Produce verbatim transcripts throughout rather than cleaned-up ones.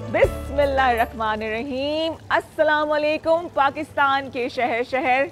बिस्मिल्लाहिर्रहमानिर्रहीम। अस्सलाम वालेकुम पाकिस्तान के शहर शहर।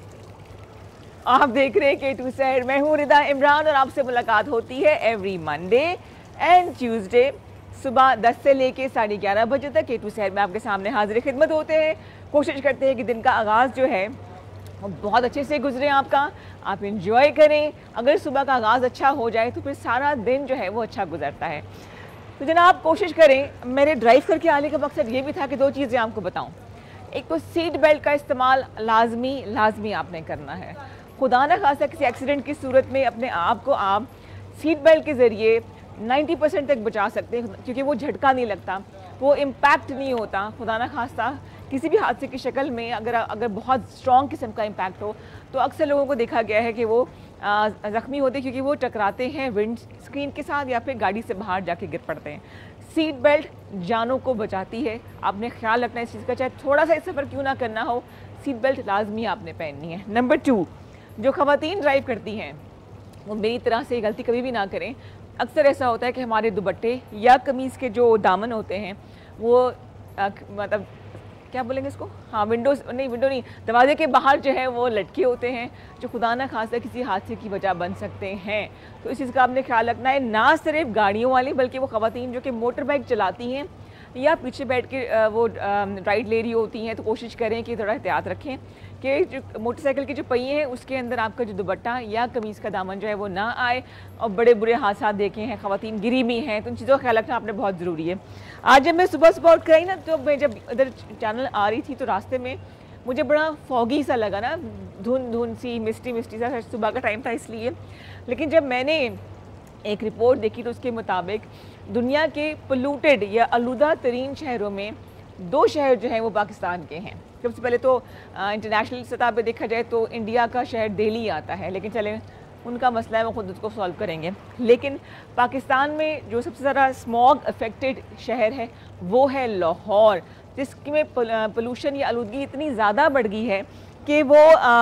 आप देख रहे हैं के टू शहर। मैं हूँ रिदा इमरान और आपसे मुलाकात होती है एवरी मंडे एंड ट्यूसडे सुबह दस से लेके साढ़े ग्यारह बजे तक के टू शहर में आपके सामने हाजिर खिदमत होते हैं। कोशिश करते हैं कि दिन का आगाज़ जो है वो बहुत अच्छे से गुजरे, आपका आप इंजॉय करें। अगर सुबह का आगाज़ अच्छा हो जाए तो फिर सारा दिन जो है वो अच्छा गुजरता है। तो जनाब कोशिश करें। मेरे ड्राइव करके आने का मकसद ये भी था कि दो चीज़ें आपको बताऊं। एक तो सीट बेल्ट का इस्तेमाल लाजमी लाजमी आपने करना है। खुदा न खासा किसी एक्सीडेंट की सूरत में अपने आप को आप सीट बेल्ट के ज़रिए नब्बे परसेंट तक बचा सकते हैं, क्योंकि वो झटका नहीं लगता, वो इम्पैक्ट नहीं होता। खुदा न खासा किसी भी हादसे की शक्ल में अगर अगर बहुत स्ट्रॉन्ग किस्म का इम्पैक्ट हो तो अक्सर लोगों को देखा गया है कि वो ज़ख्मी होते हैं, क्योंकि वो टकराते हैं विंड स्क्रीन के साथ या फिर गाड़ी से बाहर जाके गिर पड़ते हैं। सीट बेल्ट जानों को बचाती है, आपने ख्याल रखना है इस चीज़ का, चाहे थोड़ा सा सफ़र क्यों ना करना हो, सीट बेल्ट लाजमी आपने पहननी है। नंबर टू, जो ख़वातीन ड्राइव करती हैं वो मेरी तरह से गलती कभी भी ना करें। अक्सर ऐसा होता है कि हमारे दुपट्टे या कमीज़ के जो दामन होते हैं वो आ, मतलब क्या बोलेंगे इसको, हाँ विंडोज नहीं विंडो नहीं दरवाजे के बाहर जो है वो लटके होते हैं, जो खुदा न खासा किसी हादसे की वजह बन सकते हैं। तो इस चीज़ का आपने ख्याल रखना है, ना सिर्फ गाड़ियों वाली बल्कि वो ख़वातीन जो कि मोटर बाइक चलाती हैं या पीछे बैठ के वो राइड ले रही होती हैं, तो कोशिश करें कि थोड़ा एहतियात रखें कि जो मोटरसाइकिल के जो पहिए हैं उसके अंदर आपका जो दुपट्टा या कमीज़ का दामन जो है वो ना आए। और बड़े बुरे हादसा देखे हैं, ख़वातीन गिरी भी हैं, तो उन चीज़ों का ख्याल रखना आपने बहुत ज़रूरी है। आज जब मैं सुबह सुबह उठ कर आई ना, तो मैं जब इधर चैनल आ रही थी तो रास्ते में मुझे बड़ा फॉगी सा लगा ना, धुंध धुंध सी मिस्टी मिस्टी सा, सुबह का टाइम था इसलिए। लेकिन जब मैंने एक रिपोर्ट देखी तो उसके मुताबिक दुनिया के पोल्यूटेड या आलूदा तरीन शहरों में दो शहर जो हैं वो पाकिस्तान के हैं। सबसे पहले तो इंटरनेशनल सतह पे देखा जाए तो इंडिया का शहर दिल्ली आता है, लेकिन चलें उनका मसला है, वो खुद उसको सॉल्व करेंगे। लेकिन पाकिस्तान में जो सबसे ज़्यादा स्मॉग अफेक्टेड शहर है वो है लाहौर, जिसमें पोल्यूशन या आलूदगी इतनी ज़्यादा बढ़ गई है कि वो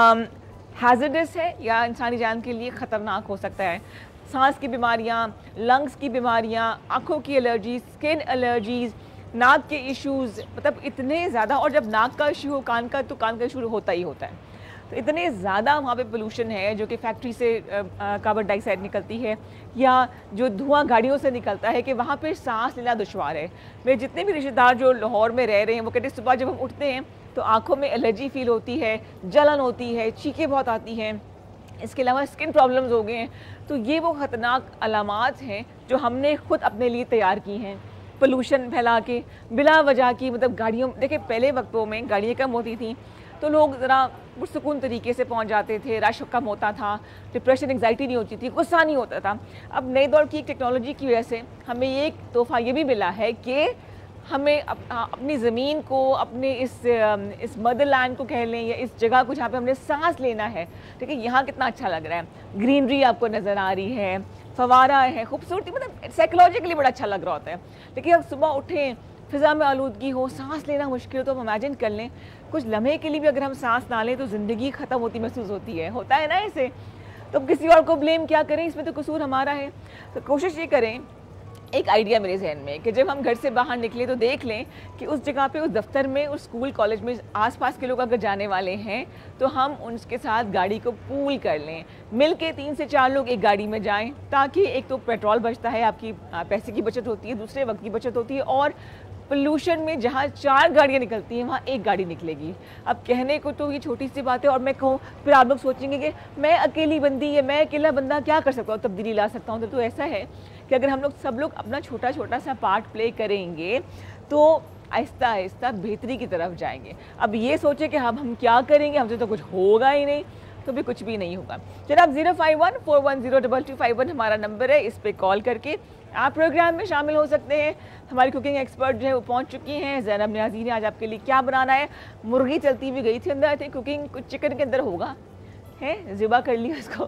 हैज़र्डस है या इंसानी जान के लिए ख़तरनाक हो सकता है। सांस की बीमारियाँ, लंग्स की बीमारियाँ, आँखों की एलर्जीज, स्किन एलर्जीज़, नाक के इश्यूज़, मतलब इतने ज़्यादा। और जब नाक का इशू हो कान का, तो कान का इशू होता ही होता है। तो इतने ज़्यादा वहाँ पे पोल्यूशन है, जो कि फैक्ट्री से कार्बन डाइऑक्साइड निकलती है या जो धुआं गाड़ियों से निकलता है, कि वहाँ पे सांस लेना दुश्वार है। मेरे जितने भी रिश्तेदार जो लाहौर में रह रहे हैं वो कहते हैं सुबह जब हम उठते हैं तो आँखों में एलर्जी फील होती है, जलन होती है, चीखें बहुत आती हैं, इसके अलावा स्किन प्रॉब्लम्स हो गए हैं। तो ये वो ख़तरनाक अलामात हैं जो हमने ख़ुद अपने लिए तैयार की हैं, पोल्यूशन फैला के बिला वजह की। मतलब गाड़ियों, देखिए पहले वक्तों में गाड़ियाँ कम होती थी तो लोग ज़रा पुरसुकून तरीके से पहुंच जाते थे, रश कम होता था, डिप्रेशन एंग्जाइटी नहीं होती थी, गुस्सा नहीं होता था। अब नए दौर की टेक्नोलॉजी की वजह से हमें ये एक तोहफ़ा ये भी मिला है कि हमें अप, अपनी ज़मीन को, अपने इस इस मदरलैंड को कह लें या इस जगह को जहाँ पे हमने सांस लेना है, ठीक है, यहाँ कितना अच्छा लग रहा है, ग्रीनरी आपको नज़र आ रही है, फवारा है, खूबसूरती, मतलब साइकोलॉजिकली बड़ा अच्छा लग रहा होता है। लेकिन अब सुबह उठें, फ़िज़ा में आलूदगी हो, सांस लेना मुश्किल हो, तो हम इमेजिन कर लें कुछ लम्हे के लिए भी अगर हम सांस ना लें तो ज़िंदगी ख़त्म होती महसूस होती है, होता है ना ऐसे। तो अब किसी और को ब्लेम क्या करें, इसमें तो कसूर हमारा है। तो कोशिश ये करें, एक आइडिया मेरे जहन में कि जब हम घर से बाहर निकले तो देख लें कि उस जगह पे, उस दफ्तर में, उस स्कूल कॉलेज में आसपास के लोग अगर जाने वाले हैं तो हम उनके साथ गाड़ी को पूल कर लें, मिल के तीन से चार लोग एक गाड़ी में जाएं, ताकि एक तो पेट्रोल बचता है, आपकी पैसे की बचत होती है, दूसरे वक्त की बचत होती है, और पोल्यूशन में जहाँ चार गाड़ियाँ निकलती हैं वहाँ एक गाड़ी निकलेगी। अब कहने को तो ये छोटी सी बात है, और मैं कहूँ फिर आप लोग सोचेंगे कि मैं अकेली बंदी है, मैं अकेला बंदा क्या कर सकता हूँ, तब्दीली ला सकता हूँ। तो, तो ऐसा है कि अगर हम लोग सब लोग अपना छोटा छोटा सा पार्ट प्ले करेंगे तो आहिस्ता आहिस्ता बेहतरी की तरफ जाएंगे। अब ये सोचे कि हम हम क्या करेंगे, हमसे तो कुछ होगा ही नहीं, तो भी कुछ भी नहीं होगा। जनाब zero five one four one zero double two five one हमारा नंबर है, इस पर कॉल करके आप प्रोग्राम में शामिल हो सकते हैं। हमारी कुकिंग एक्सपर्ट जो है वो पहुंच चुकी हैं। ज़ैनब नियाज़ी ने आज आपके लिए क्या बनाना है, मुर्गी चलती हुई गई थी अंदर, थे कुकिंग कुछ चिकन के अंदर होगा है, ज़िबा कर लिया इसको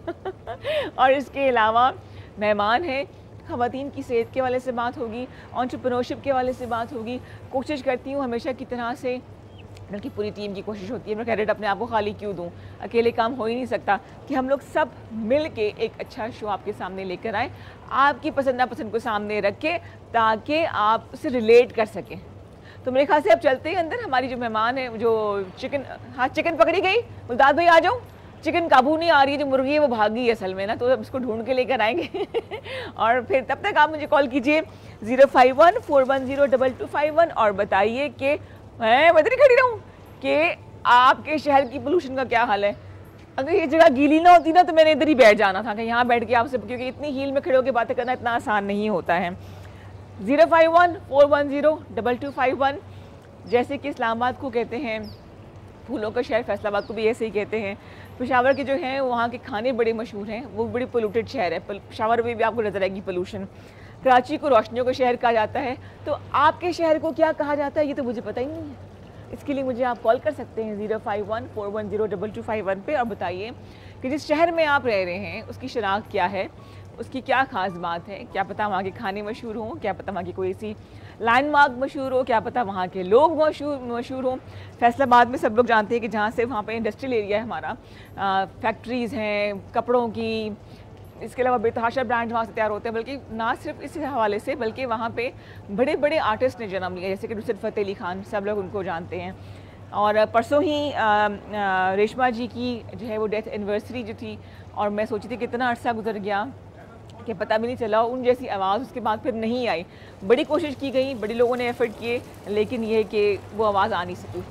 और इसके अलावा मेहमान हैं, ख़वातीन की सेहत के वाले से बात होगी, एंटरप्रेन्योरशिप के वाले से बात होगी। कोशिश करती हूँ हमेशा की तरह से बल्कि पूरी टीम की कोशिश होती है। मैं क्रेडिट अपने आप को खाली क्यों दूँ, अकेले काम हो ही नहीं सकता, कि हम लोग सब मिल के एक अच्छा शो आपके सामने लेकर आएँ, आपकी पसंद नापसंद को सामने रख के, ताकि आप उससे रिलेट कर सकें। तो मेरे ख्याल से अब चलते हैं अंदर। हमारी जो मेहमान है जो चिकन, हाँ चिकन पकड़ी गई, मुल्ताज भाई आ जाओ। चिकन काबू नहीं आ रही है, जो मुर्गी है वो भाग गई है असल में ना, तो अब इसको ढूंढ के लेकर आएंगे और फिर तब तक आप मुझे कॉल कीजिए zero five one four one zero double two five one और बताइए कि मैं इधर ही खड़ी रहूँ कि आपके शहर की पोल्यूशन का क्या हाल है। अगर ये जगह गीली ना होती ना तो मैंने इधर ही बैठ जाना था कि यहाँ बैठ के आपसे, क्योंकि इतनी हील में खड़े होकर बातें करना इतना आसान नहीं होता है। Zero five one four one zero double two five one. जैसे कि इस्लामाबाद को कहते हैं फूलों का शहर, फैसलाबाद को भी ऐसे ही कहते हैं। पेशावर के जो हैं वहाँ के खाने बड़े मशहूर हैं, वो बड़ी पोल्यूटेड शहर है। पेशावर में भी आपको नजर आएगी पोल्यूशन। कराची को रोशनियों का शहर कहा जाता है, तो आपके शहर को क्या कहा जाता है ये तो मुझे पता ही नहीं है। इसके लिए मुझे आप कॉल कर सकते हैं zero five one four one zero double two five one पे और बताइए कि जिस शहर में आप रह रहे हैं उसकी शनाख्त क्या है, उसकी क्या ख़ास बात है। क्या पता वहाँ के खाने मशहूर हों, क्या पता वहाँ की कोई ऐसी लैंडमार्क मशहूर हो, क्या पता वहाँ के लोग मशहूर मशहूर हों। फैसलाबाद में सब लोग जानते हैं कि जहाँ से वहाँ पे इंडस्ट्रियल एरिया है हमारा, फैक्ट्रीज़ हैं कपड़ों की, इसके अलावा बेतहाशा ब्रांड वहाँ से तैयार होते हैं। बल्कि ना सिर्फ इस हवाले से बल्कि वहाँ पे बड़े बड़े आर्टिस्ट ने जन्म लिया, जैसे कि नुसरत फ़तेह अली खान, सब लोग उनको जानते हैं। और परसों ही रेशमा जी की जो है वो डेथ एनिवर्सरी जो थी, और मैं सोची थी कितना अर्सा गुजर गया कि पता भी नहीं चला, उन जैसी आवाज़ उसके बाद फिर नहीं आई। बड़ी कोशिश की गई, बड़े लोगों ने एफर्ट किए, लेकिन ये कि वो आवाज़ आ नहीं सकी।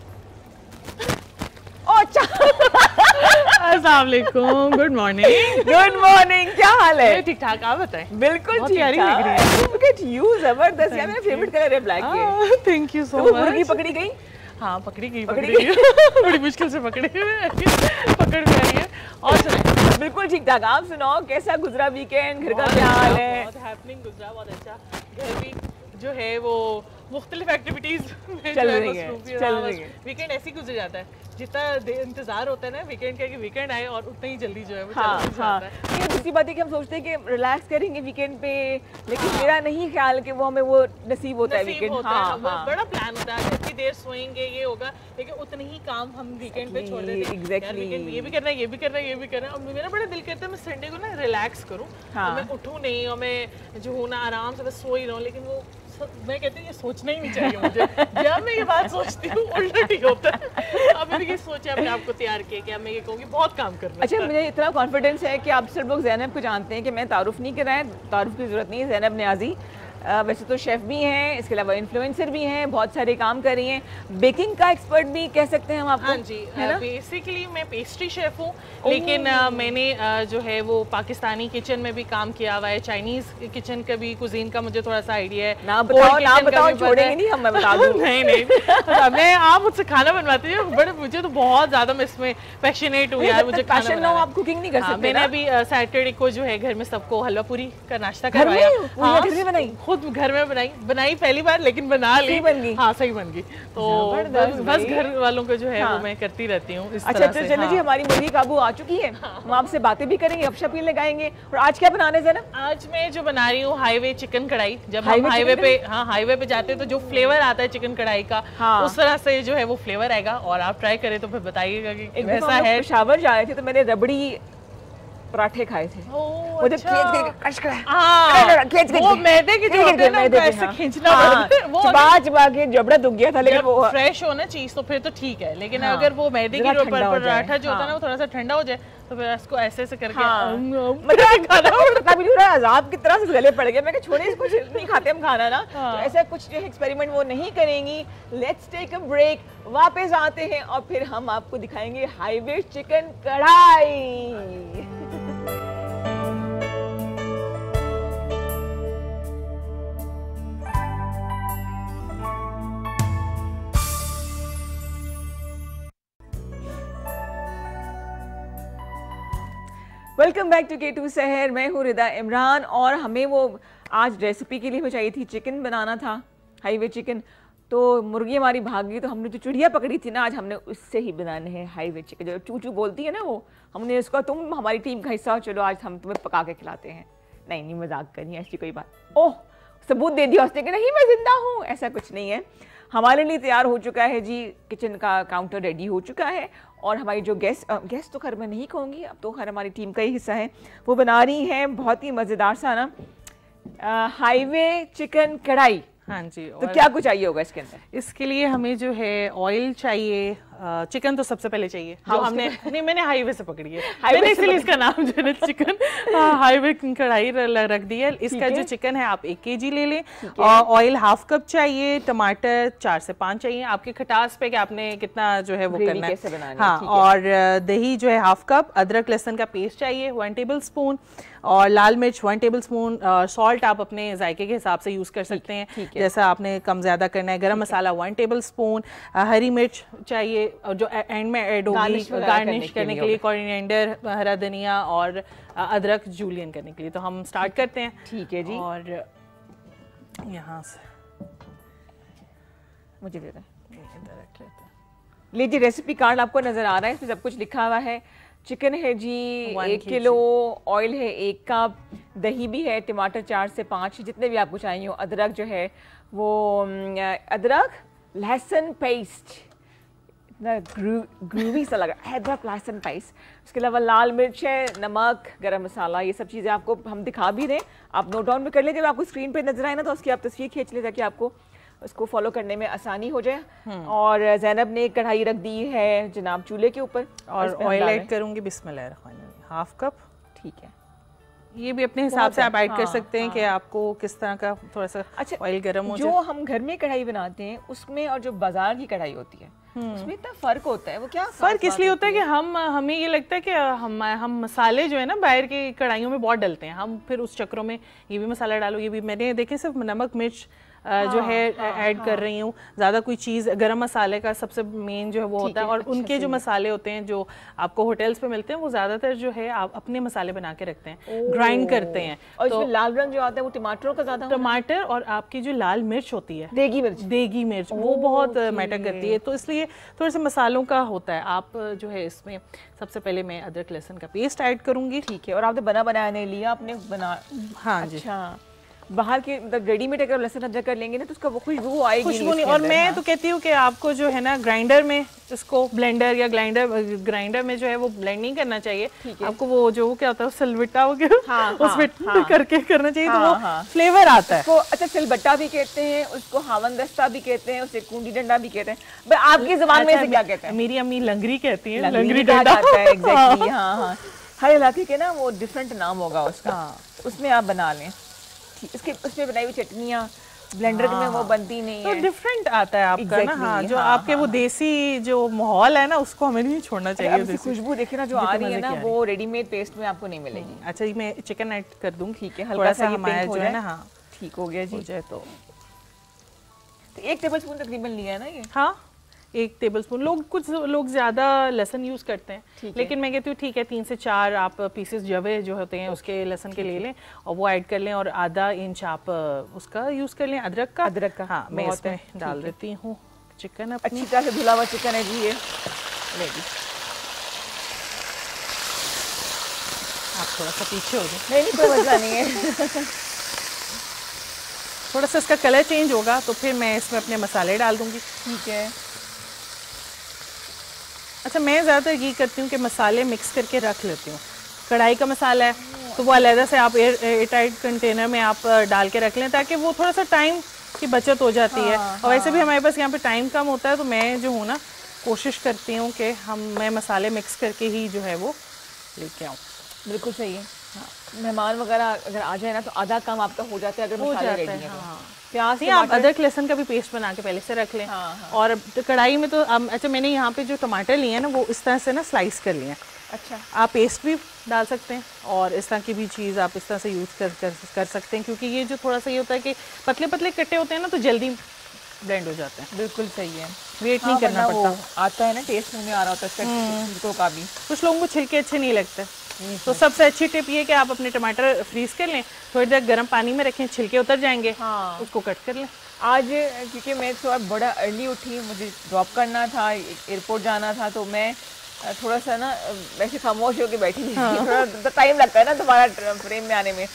अच्छा अस्सलाम वालेकुम, गुड मॉर्निंग। गुड मॉर्निंग, क्या हाल है? ठीक ठाक, आप बताएं। बिल्कुल ठीक ठाक लग रही है। Look at you, जबरदस्त यार, मेरा फेवरेट कलर है ब्लैक के। थैंक यू सो तो मच। मुर्गी पकड़ी गई? हाँ पकड़ी गई, पकड़ी पकड़ी गई बड़ी मुश्किल से पकड़ी पकड़ में आई है। और सुनाए। बिल्कुल ठीक ठाक, आप सुनाओ कैसा गुजरा वीकेंड, घर का क्या हाल है? बहुत हैपनिंग गुजरा, बहुत अच्छा। घर भी जो है वो मुख्तलिफ एक्टिविटीज में चल जो है रही वो है, मसरूफ चल रहा। रही है। वीकेंड ऐसे ही गुजर जाता है, जितना इंतजार होता है ना वीकेंड का कि वीकेंड आए, और उतना ही जल्दी जो है वो हाँ चला हाँ। जाता है। ये दूसरी बात है कि हम सोचते हैं कि रिलैक्स करेंगे वीकेंड पे, लेकिन मेरा नहीं ख्याल कि वो हमें वो नसीब होता है नसीब वीकेंड। होता हाँ है, वो हाँ बड़ा प्लान होता है, इतनी देर सोएंगे ये होगा, लेकिन उतने ही काम हम वीकेंड पे छोड़ देते हैं। Exactly. यार वीकेंड ये भी करना है, ये भी करना है, ये भी करना है। और मेरा बड़ा दिल करता है मैं संडे को ना रिलैक्स करूं, हाँ। और मैं उठूं नहीं, और मैं जो हूं ना आराम से बस सो ही रहूं। लेकिन वो मैं कहती हूँ ये सोचना ही नहीं चाहिए मुझे। जब मैं ये बात सोचती हूँ उल्टा ही होता है। अब मैंने ये सोचा, अपने आप को तैयार किया कि अब मैं ये कहूँगी बहुत काम करना। अच्छा, मुझे इतना कॉन्फिडेंस है कि आप सब लोग ज़ैनब को जानते हैं कि मैं तारुफ नहीं कराएं, तारुफ की ज़रूरत नहीं है। ज़ैनब नियाज़ी आ, वैसे तो शेफ़ भी हैं, इसके अलावा इन्फ्लुएंसर भी हैं, बहुत सारे काम कर रही हैं, बेकिंग का एक्सपर्ट भी कह सकते हैं हम आपको। हाँ जी, बेसिकली मैं पेस्ट्री शेफ हूँ, लेकिन आ, मैंने आ, जो है वो पाकिस्तानी किचन में भी काम किया हुआ है, चाइनीज़ किचन का भी, कुजीन का मुझे थोड़ा सा आइडिया है। ना बताओ, ना बताओ, छोड़ेंगे नहीं हम, मैं बता दूँ। नहीं नहीं, मैं आप मुझसे खाना बनवाती हैं, बड़े मुझे तो बहुत ज़्यादा मैं इसमें पैशनेट हूँ यार, मुझे खाना पैशन ना हो आप कुकिंग नहीं कर सकते। मैंने अभी सैटरडे को जो है घर में सबको हलवा पूरी का नाश्ता करवाया। बनाई खुद घर में बनाई बनाई पहली बार, लेकिन बना ली, बन गई। हाँ सही बन गई। तो बस, बस घर वालों को जो है हाँ। वो मैं करती रहती हूँ इस अच्छा, तरह तो से। चलो हाँ। जी, हमारी मुर्गी काबू आ चुकी है, हम आपसे बातें भी करेंगे, गपशप भी लगाएंगे। और आज क्या बनाने से ना, आज मैं जो बना रही हूँ हाईवे चिकन कढ़ाई। जब हाईवे हम हाईवे पे हाँ हाईवे पे जाते हैं तो जो फ्लेवर आता है चिकन कढ़ाई का, हाँ। उस तरह से जो है वो फ्लेवर आएगा। और आप ट्राई करें तो फिर बताइएगा कि वैसा है। पेशावर जा रहे थे तो मैंने रबड़ी पराठे खाए थे, वो जो अच्छा। खींच के क्रश करा, हाँ, खींच के वो मैदे के जो होते हैं ना, मैदे के, ऐसे हाँ। खींचना हाँ, पड़ता है, वो चबा चबा के जबड़ा दुख गया था, लेकिन जब वो फ्रेश हो ना चीज तो फिर तो ठीक है, लेकिन हाँ, अगर वो मैदे की जरा जो ठंडा हो पर पराठा जाए, जो होता है ना, हाँ। वो थोड़ा सा ठंडा हो जाए तो फिर इसको ऐसे ऐसे करके हाँ। अम, अम, मतलब खाना पड़ता भी नहीं रहा, अजाब की तरह से गले पड़ गए। मैं कहा छोड़े इसको, नहीं खाते हम खाना ना। हाँ। तो ऐसा कुछ जो एक्सपेरिमेंट वो नहीं करेंगी। लेट्स टेक अ ब्रेक, वापस आते हैं और फिर हम आपको दिखाएंगे highway chicken kadai. Welcome back to K two शहर, मैं हूँ रिदा इमरान। और हमें वो आज रेसिपी के लिए हमें चाहिए थी, चिकन बनाना था, हाईवे चिकन। तो मुर्गी हमारी भाग गई, तो हमने जो चिड़िया पकड़ी थी ना, आज हमने उससे ही बनाने हैं हाईवे चिकन। जो चू चू बोलती है ना, वो हमने उसको, तुम हमारी टीम का हिस्सा हो, चलो आज हम तुम्हें पका के खिलाते हैं। नहीं नहीं, मजाक करिए, ऐसी कोई बात। ओह, सबूत दे दिया उसने कि नहीं मैं जिंदा हूँ, ऐसा कुछ नहीं है। हमारे लिए तैयार हो चुका है जी, किचन का काउंटर रेडी हो चुका है और हमारी जो गेस्ट गेस्ट तो खैर मैं नहीं कहूँगी, अब तो खैर हमारी टीम का ही हिस्सा है, वो बना रही हैं बहुत ही मज़ेदार सा ना हाईवे चिकन कढ़ाई। हाँ जी। तो क्या कुछ चाहिए होगा इसके अंदर? इसके लिए हमें जो है ऑयल चाहिए, चिकन तो सबसे पहले चाहिए। हाँ, जो हमने नहीं मैंने हाईवे से पकड़ी है, मैंने इसलिए इसका नाम जो है चिकन हाईवे कढ़ाई रख दी है। इसका जो चिकन है आप एक केजी ले लें, और ऑयल हाफ कप चाहिए, टमाटर चार से पाँच चाहिए, आपके खटास पे कि आपने कितना जो है वो करना है। हाँ, और दही जो है हाफ कप, अदरक लहसुन का पेस्ट चाहिए वन टेबल स्पून, और लाल मिर्च वन टेबल स्पून, सॉल्ट आप अपने जायके के हिसाब से यूज कर सकते हैं, जैसा आपने कम ज्यादा करना है। Garam masala one tablespoon, हरी मिर्च चाहिए और जो एंड में ऐड होगी गार्निश करने के लिए, कोरिएंडर, हरा धनिया और अदरक जूलियन करने के लिए। तो हम स्टार्ट करते हैं। ठीक है जी। और यहाँ से मुझे दे दें, लीजिए रेसिपी कार्ड आपको नजर आ रहा है, इसमें सब कुछ लिखा हुआ है। चिकन है जी एक किलो, ऑयल है एक कप, दही भी है, टमाटर चार से पाँच जितने भी आपको चाहिए हो, अदरक जो है वो अदरक लहसुन पेस्ट, ग्रूवी सा लगा अदरक लहसुन पेस्ट, उसके अलावा लाल मिर्च है, नमक, गरम मसाला, ये सब चीज़ें आपको हम दिखा भी दें, आप नोट डाउन भी कर लें, जब आपको स्क्रीन पे नजर आए ना तो उसकी आप तस्वीर खींच लें ताकि आपको उसको फॉलो करने में आसानी हो जाए। और जैनब ने कढ़ाई रख दी है जनाब चूल्हे के ऊपर, और ऑयल ऐड करूंगी बिस्मिल्लाहिर्रहमानिर्रहीम हाफ कप। ठीक है, ये भी अपने हिसाब से आप ऐड कर सकते हैं कि आपको किस तरह का थोड़ा सा अच्छा ऑयल गर्म हो जाए। जो हम घर में कढ़ाई बनाते हैं उसमें और जो बाजार की कढ़ाई होती है उसमें इतना फर्क होता है, वो क्या फर्क इसलिए होता है कि हम हमें ये लगता है कि हम हम मसाले जो है ना बाहर की कढ़ाइयों में बहुत डलते हैं, हम फिर उस चक्रों में ये भी मसाला डालो, ये भी मैंने देखे सिर्फ नमक मिर्च हाँ, जो है ऐड हाँ, हाँ, कर रही हूँ, ज़्यादा कोई चीज़ गरम मसाले का सबसे मेन जो है वो होता है, और अच्छा उनके जो मसाले होते हैं जो आपको होटल्स पे मिलते हैं वो ज़्यादातर जो है आप अपने मसाले बना के रखते हैं, ग्राइंड करते हैं। और तो लाल रंग जो आता है वो टमाटरों का ज़्यादा, टमाटर और आपकी जो लाल मिर्च होती है, देगी मिर्च, देगी मिर्च वो बहुत मैटर करती है, तो इसलिए थोड़े से मसालों का होता है। आप जो है इसमें सबसे पहले मैं अदरक लहसुन का पेस्ट ऐड करूँगी। ठीक है, और आपने बना बनाया नहीं लिया, आपने बना, हाँ जी, बाहर के मतलब रेडीमेड अगर लहसुन अदरक कर लेंगे ना तो उसका वो खुशबू आएगी खुशबू नहीं। और मैं हाँ। तो कहती हूँ कि आपको जो है ना ग्राइंडर में इसको ब्लेंडर या ग्राइंडर ग्राइंडर में जो है वो ब्लेंड नहीं करना चाहिए, आपको वो जो क्या होता है सिलबट्टा हो गया हाँ, उसमें हाँ, करके करना चाहिए, हाँ, तो वो हाँ, फ्लेवर आता है। उसको अच्छा सिलबट्टा भी कहते हैं, उसको हावन दस्ता भी कहते हैं, उसे कुंडी डंडा भी कहते हैं, आपकी ज़बान में इसे क्या कहते हैं? मेरी अम्मी लंगरी कहती है, लंगरी डंडा एग्जैक्टली। हाँ हाँ, हर इलाके के ना वो डिफरेंट नाम होगा उसका, उसमें आप बना लें। इसके उसमें बनाई हुई चटनियाँ ब्लेंडर हाँ, में वो बनती नहीं तो है, डिफरेंट आता है आपका exactly, ना हाँ, जो हाँ, आपके हाँ, वो देसी जो माहौल है ना उसको हमें नहीं छोड़ना चाहिए। खुशबू देखिए ना जो आ रही है ना वो रेडीमेड पेस्ट में आपको नहीं मिलेगी। अच्छा ये मैं चिकन ऐड कर दूँ, ठीक है, हल्का सा हमारा जो है ना हाँ ठीक हो गया जी। तो एक टेबल स्पून तकरीबन लिया है ना ये, हाँ एक टेबल स्पून। लोग कुछ लोग ज़्यादा लहसुन यूज़ करते हैं, लेकिन मैं कहती हूँ ठीक है तीन से चार आप पीसेस जवे जो होते हैं उसके लहसुन के ले लें और वो ऐड कर लें, और आधा इंच आप उसका यूज़ कर लें अदरक का। अदरक का हाँ मैं इसमें डाल देती हूँ चिकन, अच्छी तरह से धुला हुआ चिकन है जी ये। आप थोड़ा सा पीछे हो जाए, नहीं नहीं कोई मसला नहीं है। थोड़ा सा इसका कलर चेंज होगा तो फिर मैं इसमें अपने मसाले डाल दूँगी। ठीक है, अच्छा मैं ज़्यादातर ये करती हूँ कि मसाले मिक्स करके रख लेती हूँ। कढ़ाई का मसाला है तो वो अलहदा से आप एयर एयर टाइट कंटेनर में आप डाल के रख लें ताकि वो थोड़ा सा टाइम की बचत हो जाती है। हाँ, और वैसे भी हमारे पास यहाँ पे टाइम कम होता है, तो मैं जो हूँ ना कोशिश करती हूँ कि हम मैं मसाले मिक्स करके ही जो है वो लेके आऊँ। बिल्कुल सही है। हाँ, मेहमान वगैरह अगर आ जाए ना तो आधा काम आपका हो जाता है अगर मसाले रेडी है। हाँ, प्याज नहीं, आप अदरक लहसुन का भी पेस्ट बना के पहले से रख लें। हाँ, हाँ। और कढ़ाई में तो अब अच्छा मैंने यहाँ पे जो टमाटर लिए हैं ना वो इस तरह से ना स्लाइस कर लिए हैं। अच्छा, आप पेस्ट भी डाल सकते हैं और इस तरह की भी चीज़ आप इस तरह से यूज़ कर, कर कर सकते हैं, क्योंकि ये जो थोड़ा सा ये होता है कि पतले पतले कट्टे होते हैं ना तो जल्दी ब्लेंड हो जाते हैं। बिल्कुल सही है, वेट नहीं करना पड़ता, आता है ना टेस्ट में आ रहा होता है छिलकों का भी। कुछ लोगों को छिलके अच्छे नहीं लगते, तो सबसे अच्छी टिप ये कि आप अपने टमाटर फ्रीज कर लें, थोड़ी देर गर्म पानी में रखें, छिलके उतर जाएंगे। हाँ, उसको कट कर लें। आज क्योंकि मैं थोड़ा बड़ा अर्ली उठी, मुझे ड्रॉप करना था, एयरपोर्ट जाना था, तो मैं थोड़ा सा ना वैसे खामोश होकर बैठी थी। हाँ। थोड़ा टाइम लगता है ना दोबारा फ्रेम में आने में,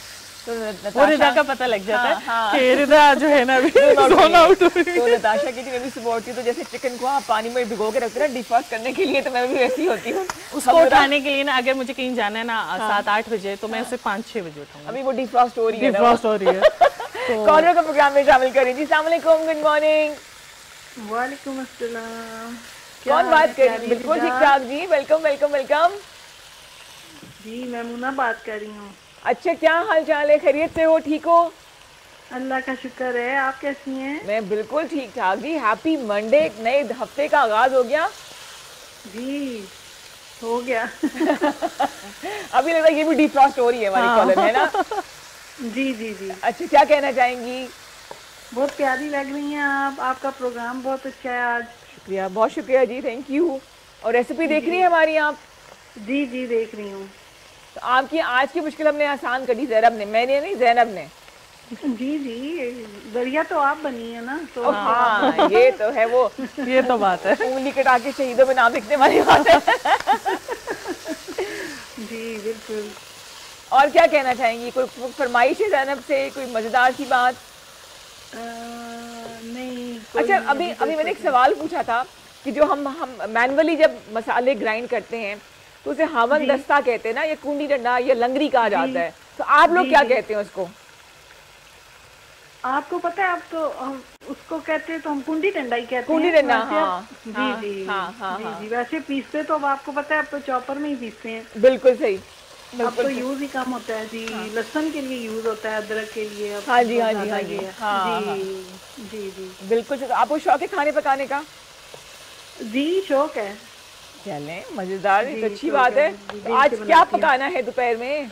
तो वो रिदा का पता लग जाता हाँ, है हाँ। कि रिदा जो है ना अभी जोन आउट हो रही है। तो नताशा की मैं भी सपोर्ट की, तो जैसे चिकन को आप पानी में भिगो के रखते हैं ना डिफॉस्ट करने के लिए, तो मैं भी वैसी होती हूँ। उसको उठाने के लिए ना अगर मुझे कहीं जाना है ना सात आठ बजे तो मैं उसे पाँच छह बजे उठाऊंगी। अभी वो डिफॉस्ट हो रही है, डिफॉस्ट हो रही है। कॉलर का प्रोग्राम में शामिल करें जी। अस्सलाम वालेकुम, गुड मॉर्निंग। वालेकुम अस्सलाम। कौन बात कर रही है? बिल्कुल ठीक ठाक जी, वेलकम वेलकम वेलकम जी मैं मुना बात कर रही हूँ। अच्छा, क्या हाल चाल है? खैरियत से हो? ठीक हो? अल्लाह का शुक्र है, आप कैसी हैं? मैं बिल्कुल ठीक ठाक जी। हैप्पी मंडे, नए हफ्ते का आगाज हो गया जी हो गया। अभी लग रहा है ये भी डिफ्रॉस्ट हो रही है हमारी कॉलर में ना। जी जी जी अच्छा, क्या कहना चाहेंगी? बहुत प्यारी लग रही हैं आप, आपका प्रोग्राम बहुत अच्छा है आज। शुक्रिया, बहुत शुक्रिया जी, थैंक यू। और रेसिपी देख रही है हमारी आप? जी जी देख रही हूँ। तो आपकी आज की मुश्किल हमने आसान करी, जैनब ने, मैंने नहीं, जैनब ने। जी जी दरिया तो आप बनी है ना, तो हाँ ये तो है, वो ये तो बात है, उंगली कटा के शहीदों में नाम लिखने वाली बात है। जी बिल्कुल। और क्या कहना चाहेंगी? कोई फरमाइश है जैनब से, कोई मजेदार सी बात? आ, नहीं अच्छा, अभी अभी मैंने एक सवाल पूछा था कि जो हम हम मैनुअली जब मसाले ग्राइंड करते हैं तो उसे हावन दस्ता कहते हैं ना, या कुंडी डंडा या लंगरी कहा जाता है, तो आप लोग क्या कहते हैं उसको? आपको पता है, आप तो हम उसको कहते हैं तो हम कुंडी डंडा ही कहते हैं। कुंडी डंडा, वैसे हाँ, आप- जी हाँ, जी हाँ, हाँ, जी हाँ। जी वैसे पीसते तो अब आपको पता है, आप तो चॉपर में ही पीसते हैं। बिल्कुल सही, अब बिल्कुल तो सही। यूज ही कम होता है जी। लहसुन के लिए यूज होता है, अदरक के लिए अब हाँ जी, हाँ बहुत जी, हाँ ज्यादा जी, ही है। हाँ, जी जी जी बिल्कुल सही। आपको शौक है खाने पकाने का? जी शौक है। चलें, मजेदार, ये तो जी, अच्छी शौक बात है। है। जी, तो आज से क्या बनाती हूँ। पकाना है दोपहर में?